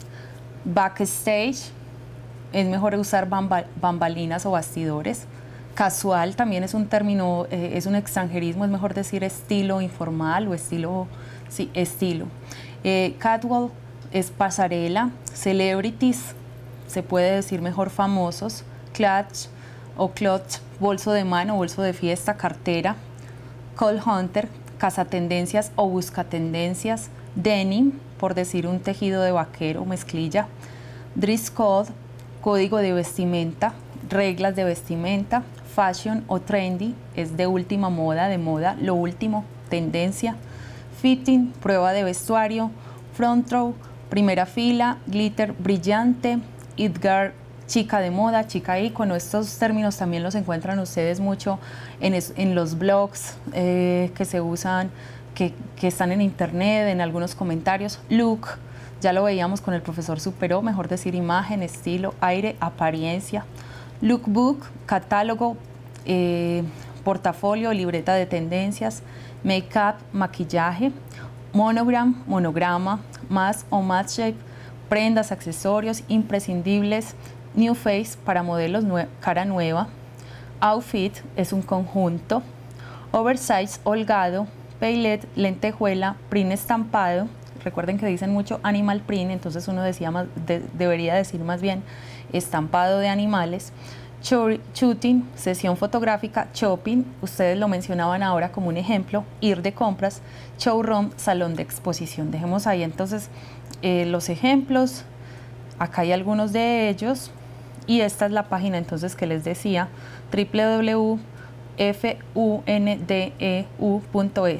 backstage, es mejor usar bamba, bambalinas o bastidores. Casual también es un término, eh, es un extranjerismo, es mejor decir estilo informal o estilo, sí, estilo. Eh, catwalk es pasarela. Celebrities, se puede decir mejor famosos. Clutch o clutch, bolso de mano, bolso de fiesta, cartera. Call hunter, cazatendencias o buscatendencias. Denim, por decir un tejido de vaquero, mezclilla. Dress code, código de vestimenta, reglas de vestimenta. Fashion o trendy, es de última moda, de moda, lo último, tendencia. Fitting, prueba de vestuario. Front row, primera fila. Glitter, brillante. It girl, chica de moda, chica ícono. Estos términos también los encuentran ustedes mucho en, es, en los blogs eh, que se usan, que, que están en internet, en algunos comentarios. Look, ya lo veíamos con el profesor Superó, mejor decir imagen, estilo, aire, apariencia. Lookbook, catálogo, eh, portafolio, libreta de tendencias. Make-up, maquillaje. Monogram, monograma. Mask o mask shape, prendas, accesorios imprescindibles. New face, para modelos, nue cara nueva. Outfit, es un conjunto. Oversize, holgado. Paylet, lentejuela. Print estampado. Recuerden que dicen mucho animal print, entonces uno decía más, de, debería decir más bien estampado de animales. Shooting, sesión fotográfica. Shopping, ustedes lo mencionaban ahora como un ejemplo. Ir de compras. Showroom, salón de exposición. Dejemos ahí entonces eh, los ejemplos. Acá hay algunos de ellos. Y esta es la página entonces que les decía, doble u doble u doble u punto fundeu punto es.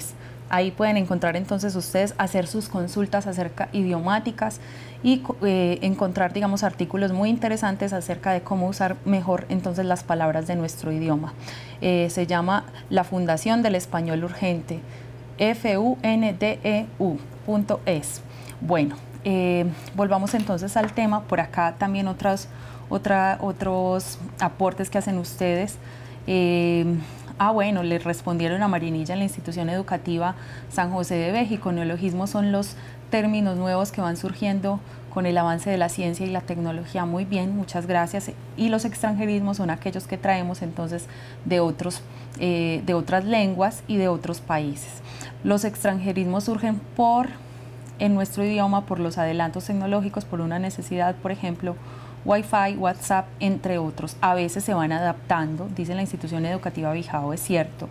Ahí pueden encontrar entonces ustedes, hacer sus consultas acerca idiomáticas y eh, encontrar, digamos, artículos muy interesantes acerca de cómo usar mejor entonces las palabras de nuestro idioma. Eh, se llama la Fundación del Español Urgente, F U N D E U punto es. Bueno, eh, volvamos entonces al tema. Por acá también otros, otra, otros aportes que hacen ustedes. Eh, Ah, bueno, le respondieron a Marinilla en la institución educativa San José de México. Neologismos son los términos nuevos que van surgiendo con el avance de la ciencia y la tecnología. Muy bien, muchas gracias. Y los extranjerismos son aquellos que traemos entonces de, otros, eh, de otras lenguas y de otros países. Los extranjerismos surgen por, en nuestro idioma, por los adelantos tecnológicos, por una necesidad, por ejemplo, Wi-Fi, WhatsApp, entre otros. A veces se van adaptando, dice la institución educativa Bijao, es cierto.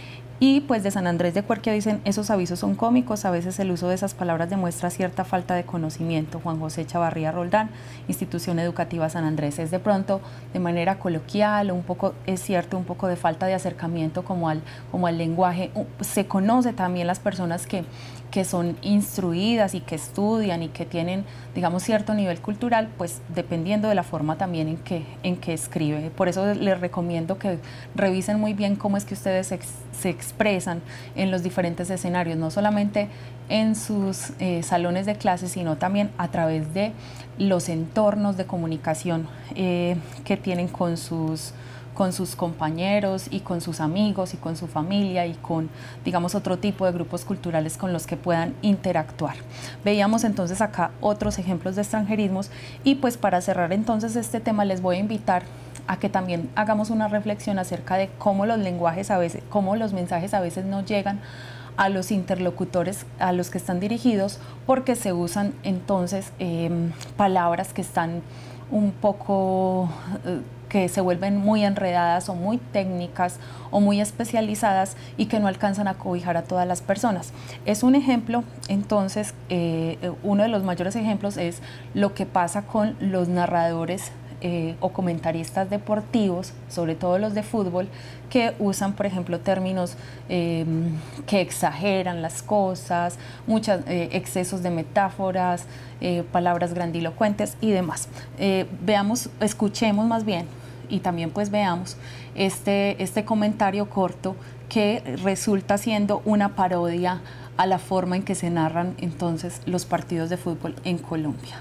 Y pues de San Andrés de Cuerquia dicen, esos avisos son cómicos, a veces el uso de esas palabras demuestra cierta falta de conocimiento. Juan José Chavarría Roldán, institución educativa San Andrés, es de pronto de manera coloquial, un poco, es cierto, un poco de falta de acercamiento como al, como al lenguaje. Se conoce también las personas que, que son instruidas y que estudian y que tienen, digamos, cierto nivel cultural, pues dependiendo de la forma también en que, en que escribe. Por eso les recomiendo que revisen muy bien cómo es que ustedes se, se expresan en los diferentes escenarios, no solamente en sus eh, salones de clases, sino también a través de los entornos de comunicación eh, que tienen con sus con sus compañeros y con sus amigos y con su familia y con, digamos, otro tipo de grupos culturales con los que puedan interactuar. Veíamos entonces acá otros ejemplos de extranjerismos y pues para cerrar entonces este tema les voy a invitar a que también hagamos una reflexión acerca de cómo los lenguajes a veces, cómo los mensajes a veces no llegan a los interlocutores a los que están dirigidos porque se usan entonces eh, palabras que están un poco... Eh, que se vuelven muy enredadas o muy técnicas o muy especializadas y que no alcanzan a cobijar a todas las personas. Es un ejemplo, entonces, eh, uno de los mayores ejemplos es lo que pasa con los narradores eh, o comentaristas deportivos, sobre todo los de fútbol, que usan, por ejemplo, términos eh, que exageran las cosas, muchos eh, excesos de metáforas, eh, palabras grandilocuentes y demás. Eh, veamos, escuchemos más bien y también pues veamos este, este comentario corto que resulta siendo una parodia a la forma en que se narran entonces los partidos de fútbol en Colombia.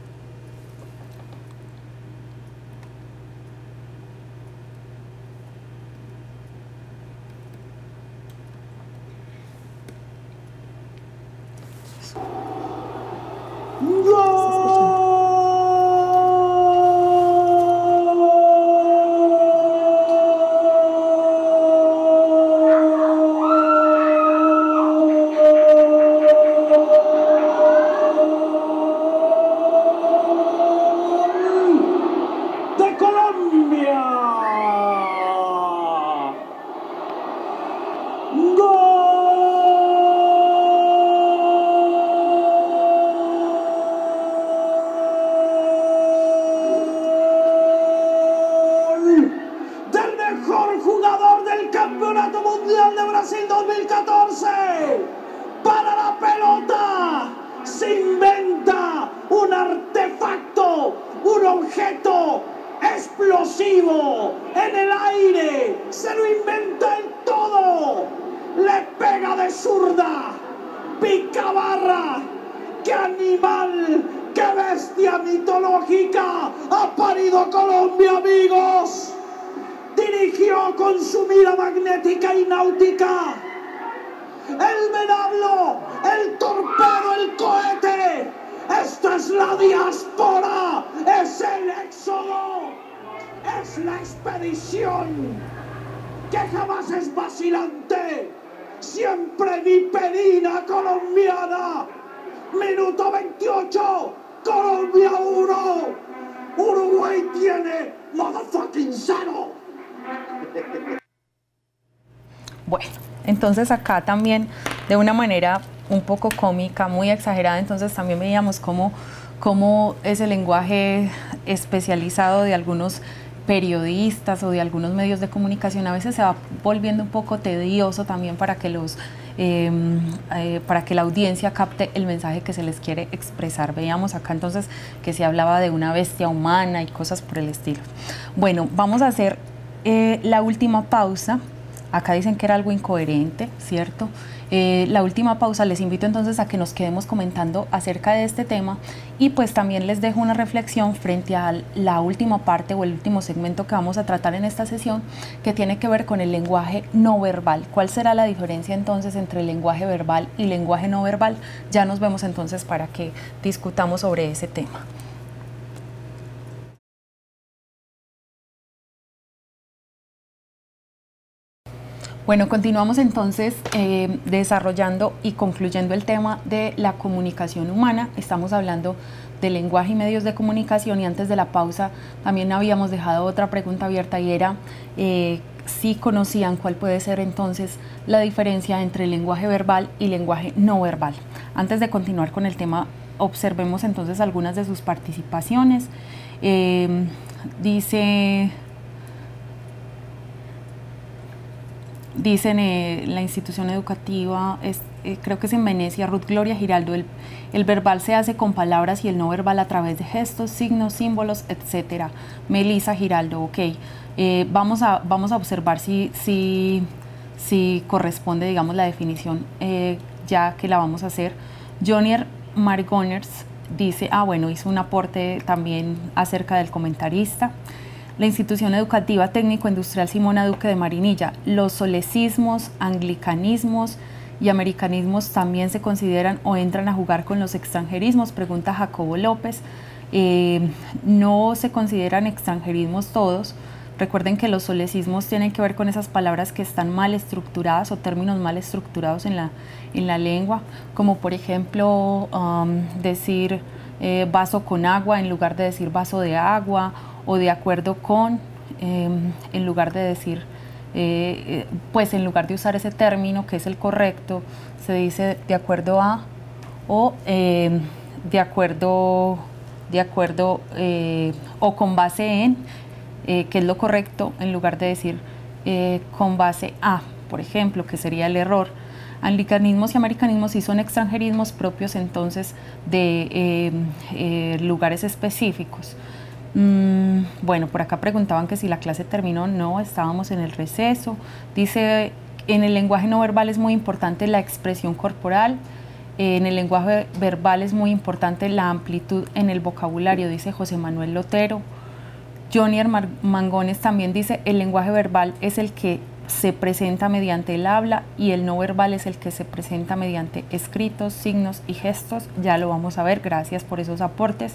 Bueno, entonces acá también de una manera un poco cómica, muy exagerada, entonces también veíamos cómo, cómo ese lenguaje especializado de algunos periodistas o de algunos medios de comunicación a veces se va volviendo un poco tedioso también para que los eh, eh, para que la audiencia capte el mensaje que se les quiere expresar. Veíamos acá entonces que se hablaba de una bestia humana y cosas por el estilo. Bueno, vamos a hacer eh, la última pausa. Acá dicen que era algo incoherente, ¿cierto? Eh, la última pausa, les invito entonces a que nos quedemos comentando acerca de este tema y pues también les dejo una reflexión frente a la última parte o el último segmento que vamos a tratar en esta sesión, que tiene que ver con el lenguaje no verbal. ¿Cuál será la diferencia entonces entre el lenguaje verbal y lenguaje no verbal? Ya nos vemos entonces para que discutamos sobre ese tema. Bueno, continuamos entonces eh, desarrollando y concluyendo el tema de la comunicación humana. Estamos hablando de lenguaje y medios de comunicación, y antes de la pausa también habíamos dejado otra pregunta abierta, y era eh, si conocían cuál puede ser entonces la diferencia entre el lenguaje verbal y lenguaje no verbal. Antes de continuar con el tema, observemos entonces algunas de sus participaciones. Eh, dice... Dicen eh, la institución educativa, es, eh, creo que es en Venecia, Ruth Gloria Giraldo, el, el verbal se hace con palabras y el no verbal a través de gestos, signos, símbolos, etcétera. Melissa Giraldo, ok. Eh, vamos, a, vamos a observar si, si, si corresponde, digamos, la definición, eh, ya que la vamos a hacer. Jonier Margoners dice, ah, bueno, hizo un aporte también acerca del comentarista. La institución educativa técnico-industrial Simona Duque de Marinilla, los solecismos, anglicanismos y americanismos también se consideran o entran a jugar con los extranjerismos, pregunta Jacobo López. Eh, no se consideran extranjerismos todos. Recuerden que los solecismos tienen que ver con esas palabras que están mal estructuradas o términos mal estructurados en la, en la lengua, como por ejemplo um, decir eh, vaso con agua en lugar de decir vaso de agua, o de acuerdo con, eh, en lugar de decir, eh, pues en lugar de usar ese término que es el correcto, se dice de acuerdo a, o eh, de acuerdo, de acuerdo, eh, o con base en, eh, que es lo correcto, en lugar de decir eh, con base a, por ejemplo, que sería el error. Anglicanismos y americanismos sí son extranjerismos propios entonces de eh, eh, lugares específicos. Mm, bueno, por acá preguntaban que si la clase terminó. No, estábamos en el receso. Dice, en el lenguaje no verbal es muy importante la expresión corporal, eh, en el lenguaje verbal es muy importante la amplitud en el vocabulario, dice José Manuel Lotero. Jonier Mangones también dice, el lenguaje verbal es el que se presenta mediante el habla y el no verbal es el que se presenta mediante escritos, signos y gestos. Ya lo vamos a ver, gracias por esos aportes.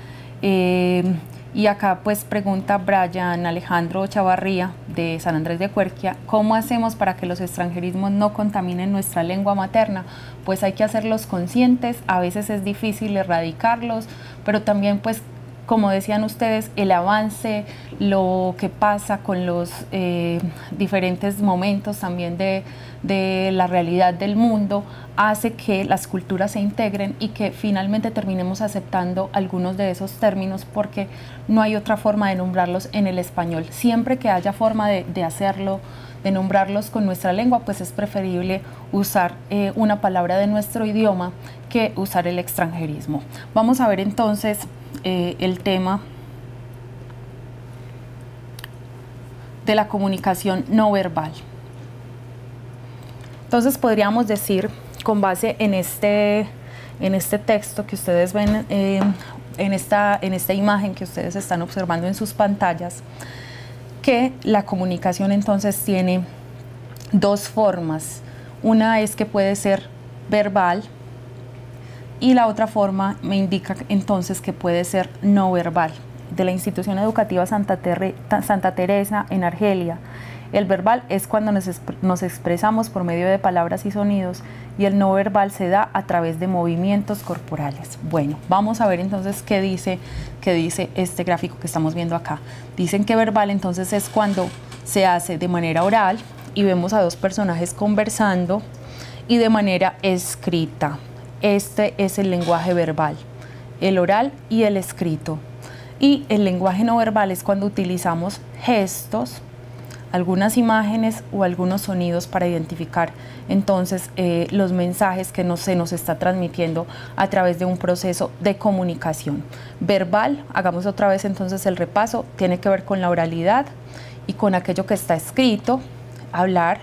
Eh, y acá pues pregunta Brian Alejandro Chavarría de San Andrés de Cuerquia, ¿cómo hacemos para que los extranjerismos no contaminen nuestra lengua materna? Pues hay que hacerlos conscientes, a veces es difícil erradicarlos, pero también pues como decían ustedes, el avance, lo que pasa con los eh, diferentes momentos también de, de la realidad del mundo, hace que las culturas se integren y que finalmente terminemos aceptando algunos de esos términos, porque no hay otra forma de nombrarlos en el español. Siempre que haya forma de, de hacerlo, de nombrarlos con nuestra lengua, pues es preferible usar eh, una palabra de nuestro idioma que usar el extranjerismo. Vamos a ver entonces eh, el tema de la comunicación no verbal. Entonces podríamos decir, con base en este, en este texto que ustedes ven, eh, en, esta, en esta imagen que ustedes están observando en sus pantallas, que la comunicación entonces tiene dos formas. Una es que puede ser verbal y la otra forma me indica entonces que puede ser no verbal. De la institución educativa Santa, Terre, Santa Teresa en Argelia, el verbal es cuando nos, nos expresamos por medio de palabras y sonidos, y el no verbal se da a través de movimientos corporales. Bueno, vamos a ver entonces qué dice, qué dice este gráfico que estamos viendo acá. Dicen que verbal entonces es cuando se hace de manera oral y vemos a dos personajes conversando, y de manera escrita. Este es el lenguaje verbal, el oral y el escrito. Y el lenguaje no verbal es cuando utilizamos gestos, algunas imágenes o algunos sonidos para identificar entonces eh, los mensajes que nos, se nos está transmitiendo a través de un proceso de comunicación. Verbal, hagamos otra vez entonces el repaso, tiene que ver con la oralidad y con aquello que está escrito. Hablar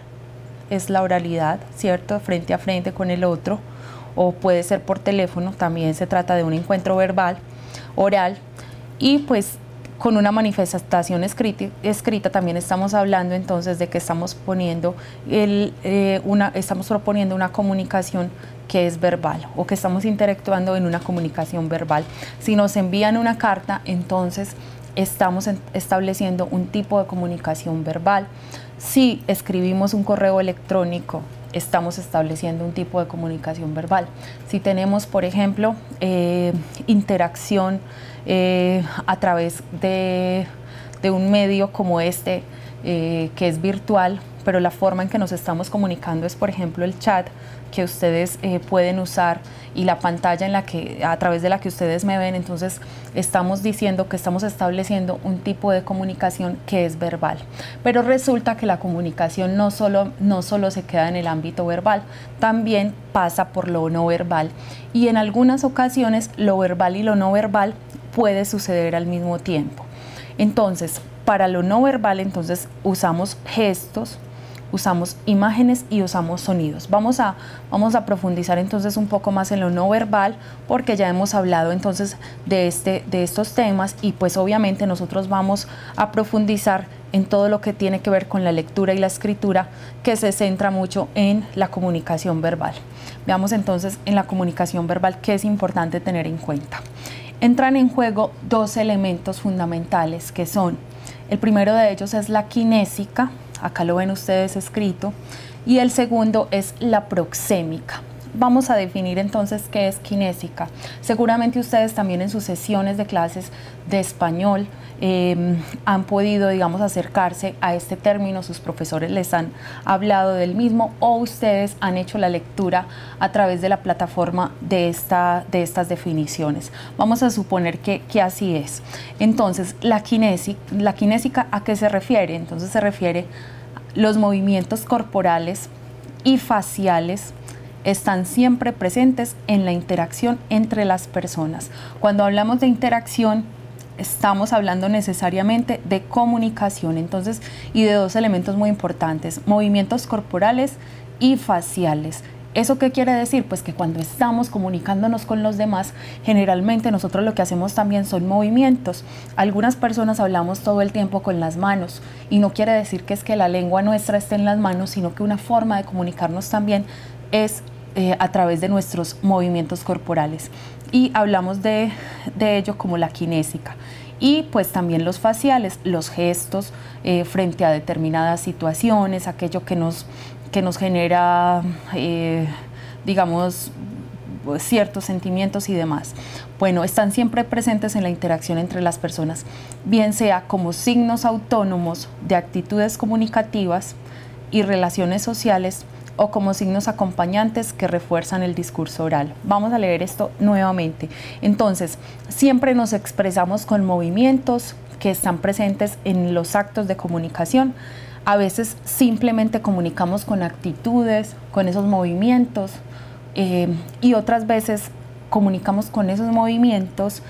es la oralidad, ¿cierto? Frente a frente con el otro, o puede ser por teléfono, también se trata de un encuentro verbal, oral, y pues con una manifestación escrita, escrita también estamos hablando entonces de que estamos poniendo el, eh, una, estamos proponiendo una comunicación que es verbal o que estamos interactuando en una comunicación verbal. Si nos envían una carta, entonces estamos en, estableciendo un tipo de comunicación verbal. Si escribimos un correo electrónico, estamos estableciendo un tipo de comunicación verbal. Si tenemos, por ejemplo, eh, interacción eh, a través de, de un medio como este, eh, que es virtual, pero la forma en que nos estamos comunicando es, por ejemplo, el chat que ustedes eh, pueden usar y la pantalla en la que, a través de la que ustedes me ven, entonces estamos diciendo que estamos estableciendo un tipo de comunicación que es verbal. Pero resulta que la comunicación no solo, no solo se queda en el ámbito verbal, también pasa por lo no verbal, y en algunas ocasiones lo verbal y lo no verbal puede suceder al mismo tiempo. Entonces, para lo no verbal, entonces usamos gestos, usamos imágenes y usamos sonidos. Vamos a, vamos a profundizar entonces un poco más en lo no verbal, porque ya hemos hablado entonces de, este, de estos temas, y pues obviamente nosotros vamos a profundizar en todo lo que tiene que ver con la lectura y la escritura, que se centra mucho en la comunicación verbal. Veamos entonces en la comunicación verbal qué es importante tener en cuenta. Entran en juego dos elementos fundamentales, que son, el primero de ellos es la kinésica, acá lo ven ustedes escrito, y el segundo es la proxémica. Vamos a definir entonces qué es kinésica. Seguramente ustedes también en sus sesiones de clases de español eh, han podido, digamos, acercarse a este término, sus profesores les han hablado del mismo, o ustedes han hecho la lectura a través de la plataforma de, esta, de estas definiciones. Vamos a suponer que, que así es. Entonces, la kinésica, la kinésica, ¿a qué se refiere? Entonces se refiere a los movimientos corporales y faciales están siempre presentes en la interacción entre las personas. Cuando hablamos de interacción, estamos hablando necesariamente de comunicación, entonces, y de dos elementos muy importantes, movimientos corporales y faciales. ¿Eso qué quiere decir? Pues que cuando estamos comunicándonos con los demás, generalmente nosotros lo que hacemos también son movimientos. Algunas personas hablamos todo el tiempo con las manos, y no quiere decir que es que la lengua nuestra esté en las manos, sino que una forma de comunicarnos también es eh, a través de nuestros movimientos corporales. Y hablamos de, de ello como la kinésica. Y pues también los faciales, los gestos eh, frente a determinadas situaciones, aquello que nos, que nos genera, eh, digamos, ciertos sentimientos y demás. Bueno, están siempre presentes en la interacción entre las personas, bien sea como signos autónomos de actitudes comunicativas y relaciones sociales, o como signos acompañantes que refuerzan el discurso oral. Vamos a leer esto nuevamente. Entonces, siempre nos expresamos con movimientos que están presentes en los actos de comunicación. A veces simplemente comunicamos con actitudes, con esos movimientos, eh, y otras veces comunicamos con esos movimientos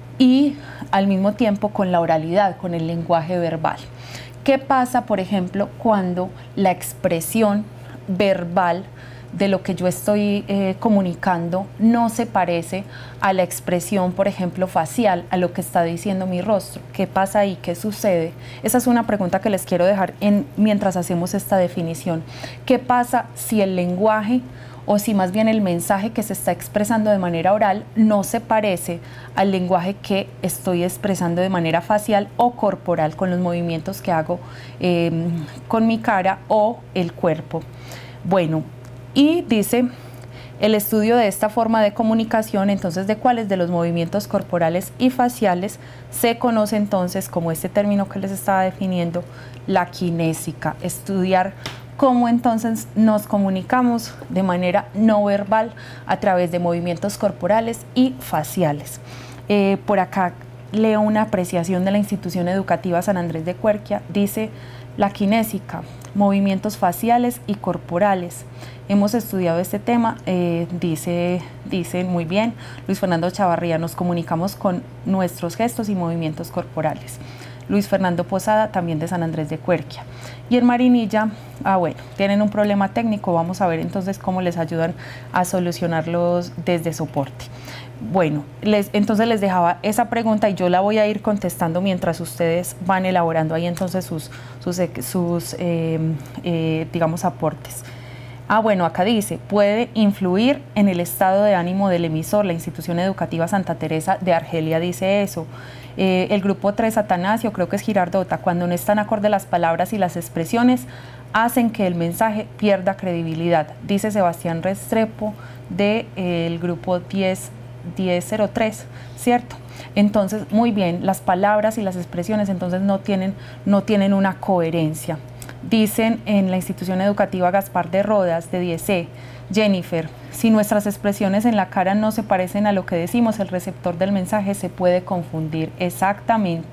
y al mismo tiempo con la oralidad, con el lenguaje verbal. ¿Qué pasa, por ejemplo, cuando la expresión verbal de lo que yo estoy eh, comunicando no se parece a la expresión, por ejemplo, facial, a lo que está diciendo mi rostro? ¿Qué pasa ahí? ¿Qué sucede? Esa es una pregunta que les quiero dejar en, mientras hacemos esta definición. ¿Qué pasa si el lenguaje, o si más bien el mensaje que se está expresando de manera oral no se parece al lenguaje que estoy expresando de manera facial o corporal, con los movimientos que hago eh, con mi cara o el cuerpo? Bueno, y dice el estudio de esta forma de comunicación, entonces, de cuáles de los movimientos corporales y faciales se conoce entonces como este término que les estaba definiendo, la kinésica. Estudiar cómo entonces nos comunicamos de manera no verbal a través de movimientos corporales y faciales. Eh, por acá leo una apreciación de la institución educativa San Andrés de Cuerquia. Dice: la kinésica, movimientos faciales y corporales. Hemos estudiado este tema, eh, dice, dice muy bien Luis Fernando Chavarría, nos comunicamos con nuestros gestos y movimientos corporales. Luis Fernando Posada, también de San Andrés de Cuerquia. Y en Marinilla, ah bueno, tienen un problema técnico, vamos a ver entonces cómo les ayudan a solucionarlos desde soporte. Bueno, les, entonces les dejaba esa pregunta y yo la voy a ir contestando mientras ustedes van elaborando ahí entonces sus, sus, sus eh, eh, digamos, aportes. Ah, bueno, acá dice, puede influir en el estado de ánimo del emisor. La institución educativa Santa Teresa de Argelia dice eso. Eh, el grupo tres, Atanasio, creo que es Girardota, cuando no están acorde las palabras y las expresiones, hacen que el mensaje pierda credibilidad, dice Sebastián Restrepo del de, grupo diez cero tres, ¿cierto? Entonces, muy bien, las palabras y las expresiones entonces no tienen, no tienen una coherencia. Dicen en la institución educativa Gaspar de Rodas, de diez C, Jennifer, si nuestras expresiones en la cara no se parecen a lo que decimos, el receptor del mensaje se puede confundir. Exactamente.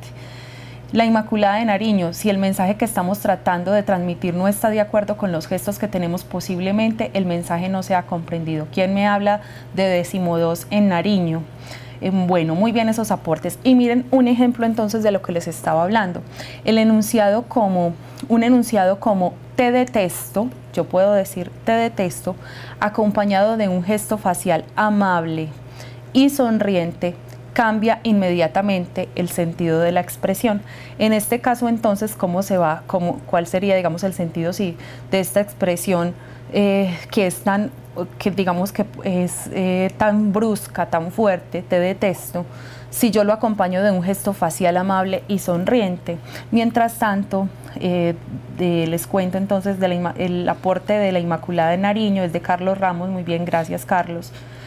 La Inmaculada de Nariño, si el mensaje que estamos tratando de transmitir no está de acuerdo con los gestos que tenemos, posiblemente el mensaje no sea comprendido. ¿Quién me habla de décimo dos en Nariño? Eh, bueno, muy bien esos aportes. Y miren un ejemplo entonces de lo que les estaba hablando. El enunciado como, un enunciado como te detesto, yo puedo decir te detesto, acompañado de un gesto facial amable y sonriente, cambia inmediatamente el sentido de la expresión. En este caso, entonces, ¿cómo se va? ¿Cómo, ¿Cuál sería, digamos, el sentido sí, de esta expresión eh, que es tan, que digamos que es eh, tan brusca, tan fuerte, te detesto, si yo lo acompaño de un gesto facial amable y sonriente? Mientras tanto, eh, de, les cuento entonces de la, el aporte de la Inmaculada de Nariño, es de Carlos Ramos. Muy bien, gracias, Carlos.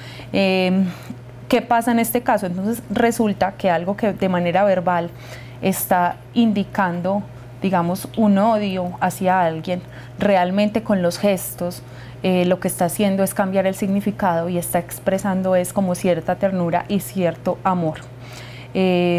Eh, ¿Qué pasa en este caso? Entonces resulta que algo que de manera verbal está indicando, digamos, un odio hacia alguien, realmente con los gestos eh, lo que está haciendo es cambiar el significado y está expresando es como cierta ternura y cierto amor. Eh,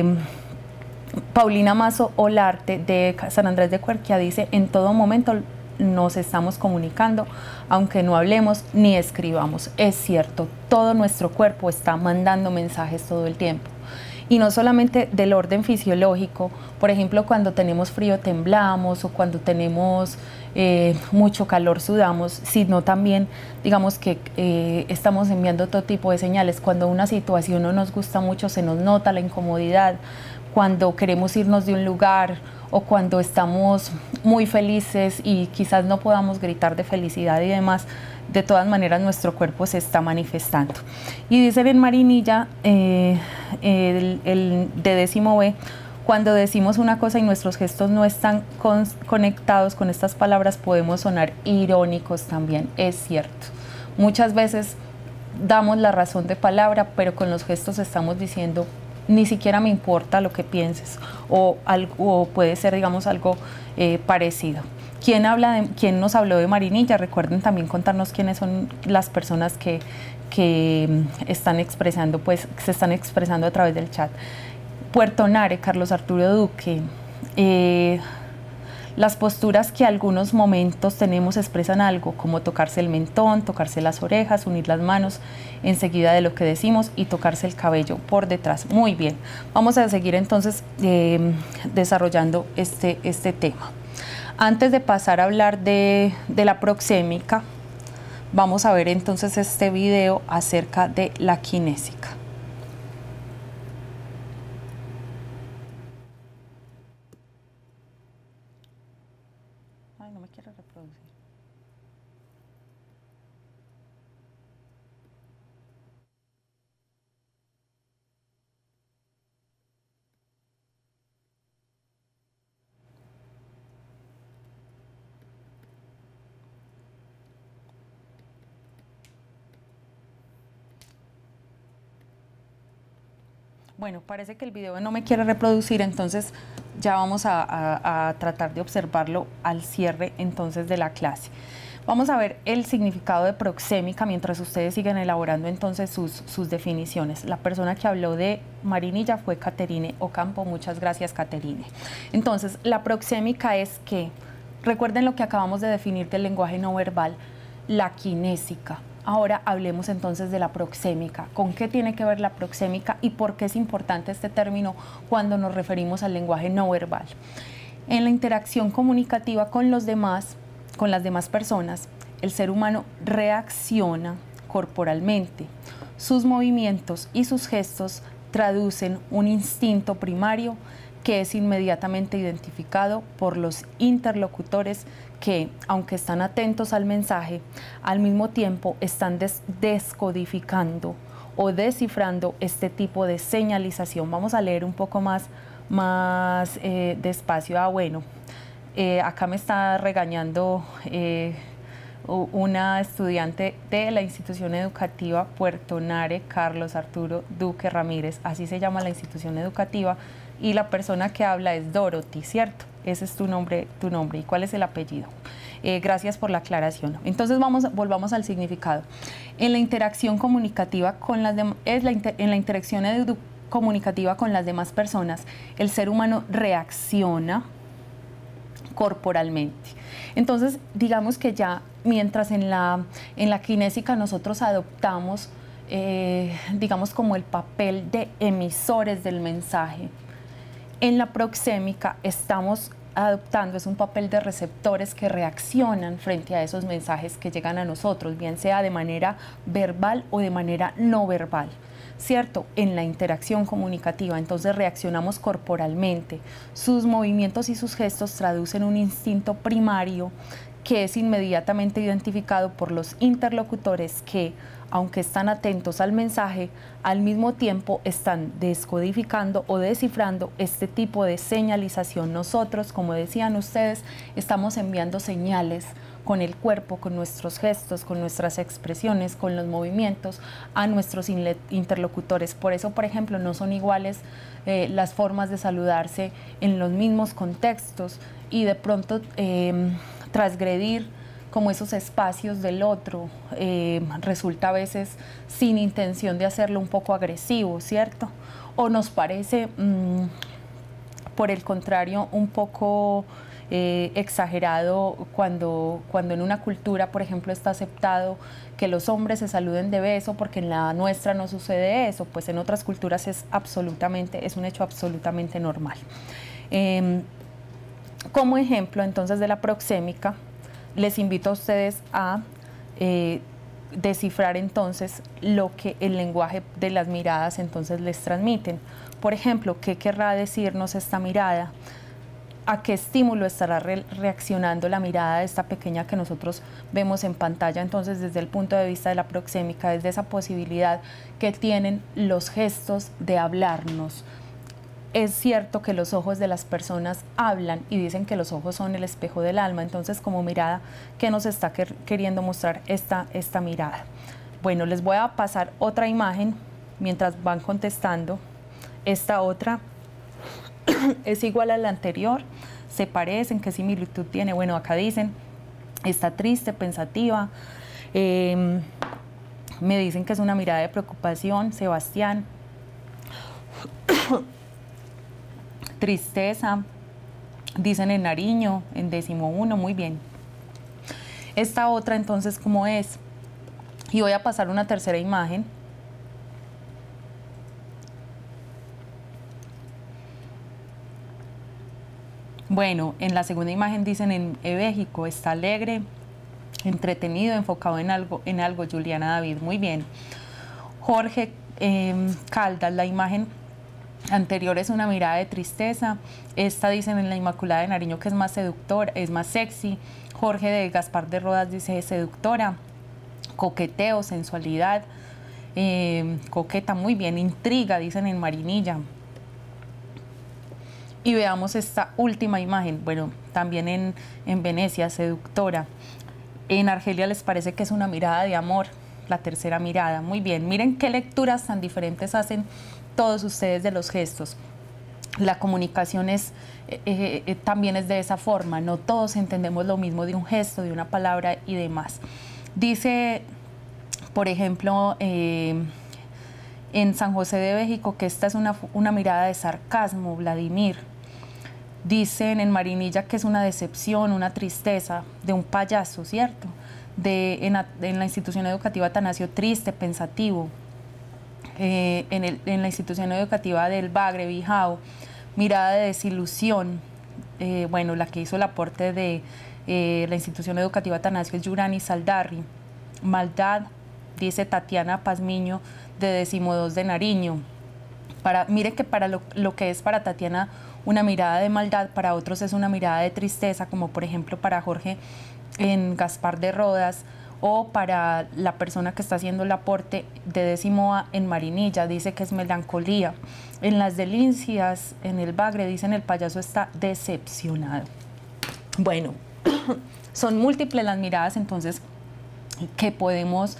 Paulina Mazo Olarte de San Andrés de Cuerquia dice: en todo momento nos estamos comunicando, aunque no hablemos ni escribamos. Es cierto, todo nuestro cuerpo está mandando mensajes todo el tiempo. Y no solamente del orden fisiológico, por ejemplo, cuando tenemos frío temblamos, o cuando tenemos eh, mucho calor sudamos, sino también, digamos que eh, estamos enviando todo tipo de señales. Cuando una situación no nos gusta mucho, se nos nota la incomodidad. Cuando queremos irnos de un lugar, o cuando estamos muy felices y quizás no podamos gritar de felicidad y demás, de todas maneras nuestro cuerpo se está manifestando. Y dicen en Marinilla, eh, el, el de décimo B, cuando decimos una cosa y nuestros gestos no están con, conectados con estas palabras, podemos sonar irónicos también. Es cierto, muchas veces damos la razón de palabra, pero con los gestos estamos diciendo: ni siquiera me importa lo que pienses, o, algo, o puede ser, digamos, algo eh, parecido. ¿Quién, habla de, ¿Quién nos habló de Marinilla? Recuerden también contarnos quiénes son las personas que, que están expresando, pues, se están expresando a través del chat. Puerto Nare, Carlos Arturo Duque. Eh, Las posturas que algunos momentos tenemos expresan algo, como tocarse el mentón, tocarse las orejas, unir las manos enseguida de lo que decimos y tocarse el cabello por detrás. Muy bien, vamos a seguir entonces eh, desarrollando este, este tema. Antes de pasar a hablar de, de la proxémica, vamos a ver entonces este video acerca de la kinésica. Ay, no me quiero reproducir. Bueno, parece que el video no me quiere reproducir, entonces ya vamos a, a, a tratar de observarlo al cierre entonces de la clase. Vamos a ver el significado de proxémica mientras ustedes siguen elaborando entonces sus, sus definiciones. La persona que habló de Marinilla fue Caterine Ocampo. Muchas gracias, Caterine. Entonces, la proxémica es que, recuerden lo que acabamos de definir del lenguaje no verbal, la kinésica. Ahora hablemos entonces de la proxémica. ¿Con qué tiene que ver la proxémica y por qué es importante este término cuando nos referimos al lenguaje no verbal? En la interacción comunicativa con los demás, con las demás personas, el ser humano reacciona corporalmente. Sus movimientos y sus gestos traducen un instinto primario que es inmediatamente identificado por los interlocutores que, aunque están atentos al mensaje, al mismo tiempo están des descodificando o descifrando este tipo de señalización. Vamos a leer un poco más, más eh, despacio. Ah, bueno. Eh, acá me está regañando eh, una estudiante de la institución educativa Puerto Nare, Carlos Arturo Duque Ramírez, así se llama la institución educativa, y la persona que habla es Dorothy, ¿cierto? Ese es tu nombre, tu nombre. ¿Y cuál es el apellido? Eh, gracias por la aclaración. Entonces vamos, volvamos al significado. En la interacción comunicativa con las demás, es la inter, en la interacción comunicativa con las demás personas, el ser humano reacciona corporalmente. Entonces, digamos que ya mientras en la, en la kinésica nosotros adoptamos, eh, digamos, como el papel de emisores del mensaje, en la proxémica estamos adoptando, es un papel de receptores que reaccionan frente a esos mensajes que llegan a nosotros, bien sea de manera verbal o de manera no verbal. ¿Cierto? En la interacción comunicativa, entonces reaccionamos corporalmente. Sus movimientos y sus gestos traducen un instinto primario que es inmediatamente identificado por los interlocutores que, aunque están atentos al mensaje, al mismo tiempo están descodificando o descifrando este tipo de señalización. Nosotros, como decían ustedes, estamos enviando señales con el cuerpo, con nuestros gestos, con nuestras expresiones, con los movimientos a nuestros interlocutores. Por eso, por ejemplo, no son iguales eh, las formas de saludarse en los mismos contextos y de pronto eh, transgredir como esos espacios del otro eh, resulta a veces sin intención de hacerlo un poco agresivo, ¿cierto? O nos parece, mmm, por el contrario, un poco Eh, exagerado cuando, cuando en una cultura, por ejemplo, está aceptado que los hombres se saluden de beso porque en la nuestra no sucede eso, pues en otras culturas es absolutamente, es un hecho absolutamente normal. Eh, como ejemplo, entonces, de la proxémica, les invito a ustedes a eh, descifrar entonces lo que el lenguaje de las miradas entonces les transmiten. Por ejemplo, ¿qué querrá decirnos esta mirada? ¿A qué estímulo estará re reaccionando la mirada de esta pequeña que nosotros vemos en pantalla? Entonces, desde el punto de vista de la proxémica, desde esa posibilidad que tienen los gestos de hablarnos. Es cierto que los ojos de las personas hablan y dicen que los ojos son el espejo del alma. Entonces, como mirada, ¿qué nos está quer queriendo mostrar esta, esta mirada? Bueno, les voy a pasar otra imagen mientras van contestando. Esta otra es igual a la anterior, se parecen, ¿qué similitud tiene? Bueno, acá dicen, está triste, pensativa, eh, me dicen que es una mirada de preocupación, Sebastián, tristeza, dicen en Nariño, en décimo uno, muy bien. Esta otra entonces, ¿cómo es? Y voy a pasar una tercera imagen. Bueno, en la segunda imagen dicen en México, está alegre, entretenido, enfocado en algo, en algo, Juliana David, muy bien. Jorge eh, Caldas, la imagen anterior es una mirada de tristeza, esta dicen en la Inmaculada de Nariño que es más seductora, es más sexy. Jorge de Gaspar de Rodas dice seductora, coqueteo, sensualidad, eh, coqueta, muy bien, intriga, dicen en Marinilla. Y veamos esta última imagen, bueno, también en, en Venecia, seductora. En Argelia les parece que es una mirada de amor, la tercera mirada. Muy bien, miren qué lecturas tan diferentes hacen todos ustedes de los gestos. la comunicación es, eh, eh, también es de esa forma, no todos entendemos lo mismo de un gesto, de una palabra y demás. Dice, por ejemplo, eh, en San José de México, que esta es una, una mirada de sarcasmo, Vladimir. Dicen en Marinilla que es una decepción, una tristeza de un payaso, ¿cierto? De, en, la, en la institución educativa Atanasio, triste, pensativo. Eh, en, el, en la institución educativa del Bagre, Bijao, mirada de desilusión. Eh, bueno, la que hizo el aporte de eh, la institución educativa Atanasio es Yurani Saldarri. Maldad, dice Tatiana Pazmiño, de Decimodos de Nariño. Para, mire que para lo, lo que es para Tatiana una mirada de maldad, para otros es una mirada de tristeza, como por ejemplo para Jorge en Gaspar de Rodas, o para la persona que está haciendo el aporte de décimo A en Marinilla, dice que es melancolía. En las delicias, en el Bagre, dicen el payaso está decepcionado. Bueno, son múltiples las miradas entonces que podemos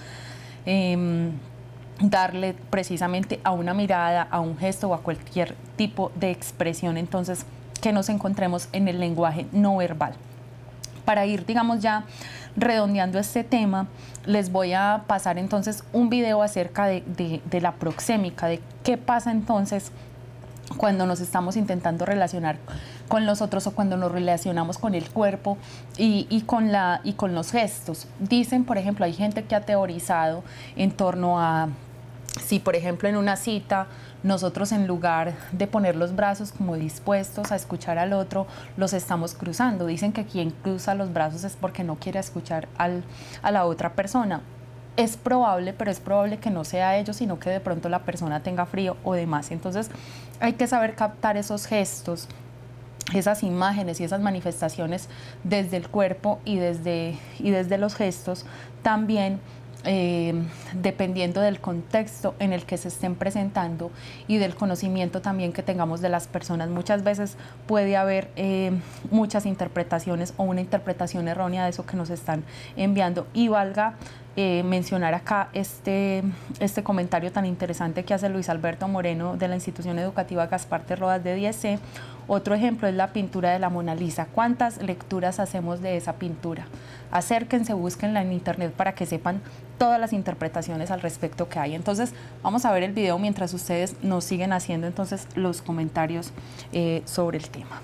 eh, darle precisamente a una mirada, a un gesto o a cualquier tipo de expresión entonces que nos encontremos en el lenguaje no verbal. Para ir, digamos, ya redondeando este tema, les voy a pasar entonces un video acerca de, de, de la proxémica, de qué pasa entonces cuando nos estamos intentando relacionar con los otros o cuando nos relacionamos con el cuerpo y, y, con la, y con los gestos. Dicen, por ejemplo, hay gente que ha teorizado en torno a si, por ejemplo, en una cita nosotros en lugar de poner los brazos como dispuestos a escuchar al otro, los estamos cruzando. Dicen que quien cruza los brazos es porque no quiere escuchar al, a la otra persona. Es probable, pero es probable que no sea ello, sino que de pronto la persona tenga frío o demás. Entonces hay que saber captar esos gestos, esas imágenes y esas manifestaciones desde el cuerpo y desde, y desde los gestos también. Eh, dependiendo del contexto en el que se estén presentando y del conocimiento también que tengamos de las personas. Muchas veces puede haber eh, muchas interpretaciones o una interpretación errónea de eso que nos están enviando. Y valga eh, mencionar acá este, este comentario tan interesante que hace Luis Alberto Moreno de la institución educativa Gaspar de Rodas de diez C. Otro ejemplo es la pintura de la Mona Lisa. ¿Cuántas lecturas hacemos de esa pintura? Acérquense, búsquenla en internet para que sepan todas las interpretaciones al respecto que hay. Entonces, vamos a ver el video mientras ustedes nos siguen haciendo entonces los comentarios eh, sobre el tema.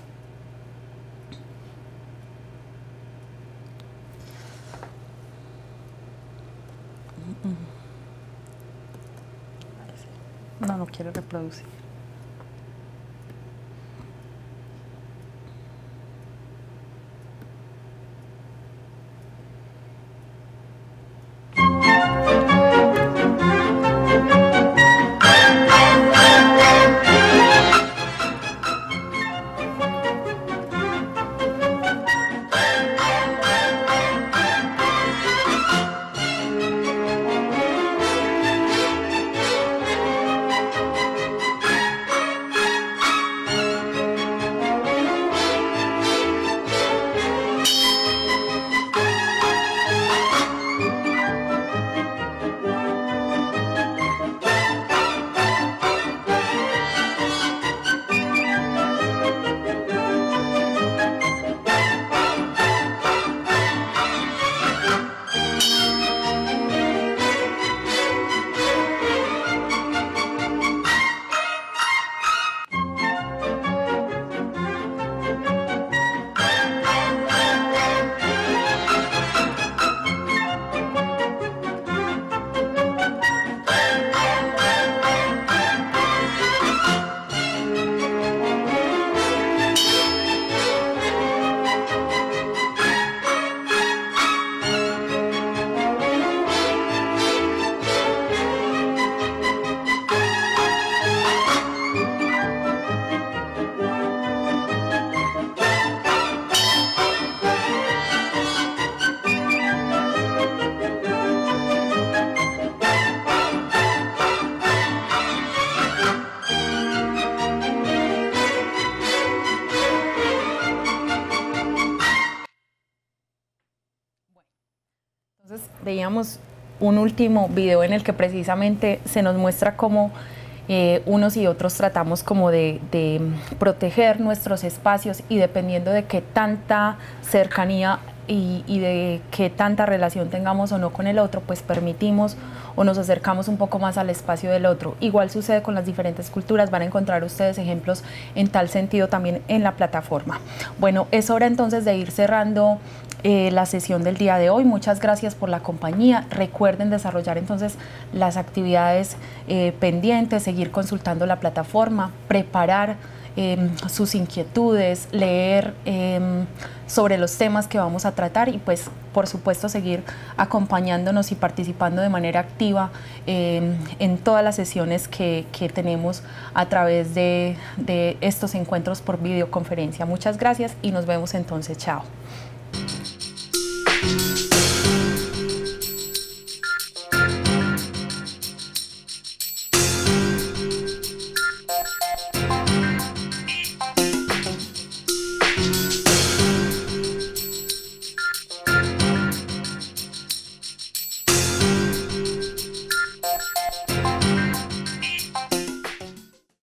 No, no quiero reproducir. Veíamos un último video en el que precisamente se nos muestra cómo Eh, unos y otros tratamos como de, de proteger nuestros espacios y dependiendo de qué tanta cercanía y, y de qué tanta relación tengamos o no con el otro, pues permitimos o nos acercamos un poco más al espacio del otro. Igual sucede con las diferentes culturas, van a encontrar ustedes ejemplos en tal sentido también en la plataforma. Bueno, es hora entonces de ir cerrando eh, la sesión del día de hoy. Muchas gracias por la compañía. Recuerden desarrollar entonces las actividades eh, pendientes, seguir consultando la plataforma, preparar Eh, sus inquietudes, leer eh, sobre los temas que vamos a tratar y pues por supuesto seguir acompañándonos y participando de manera activa eh, en todas las sesiones que, que tenemos a través de, de estos encuentros por videoconferencia. Muchas gracias y nos vemos entonces. Chao.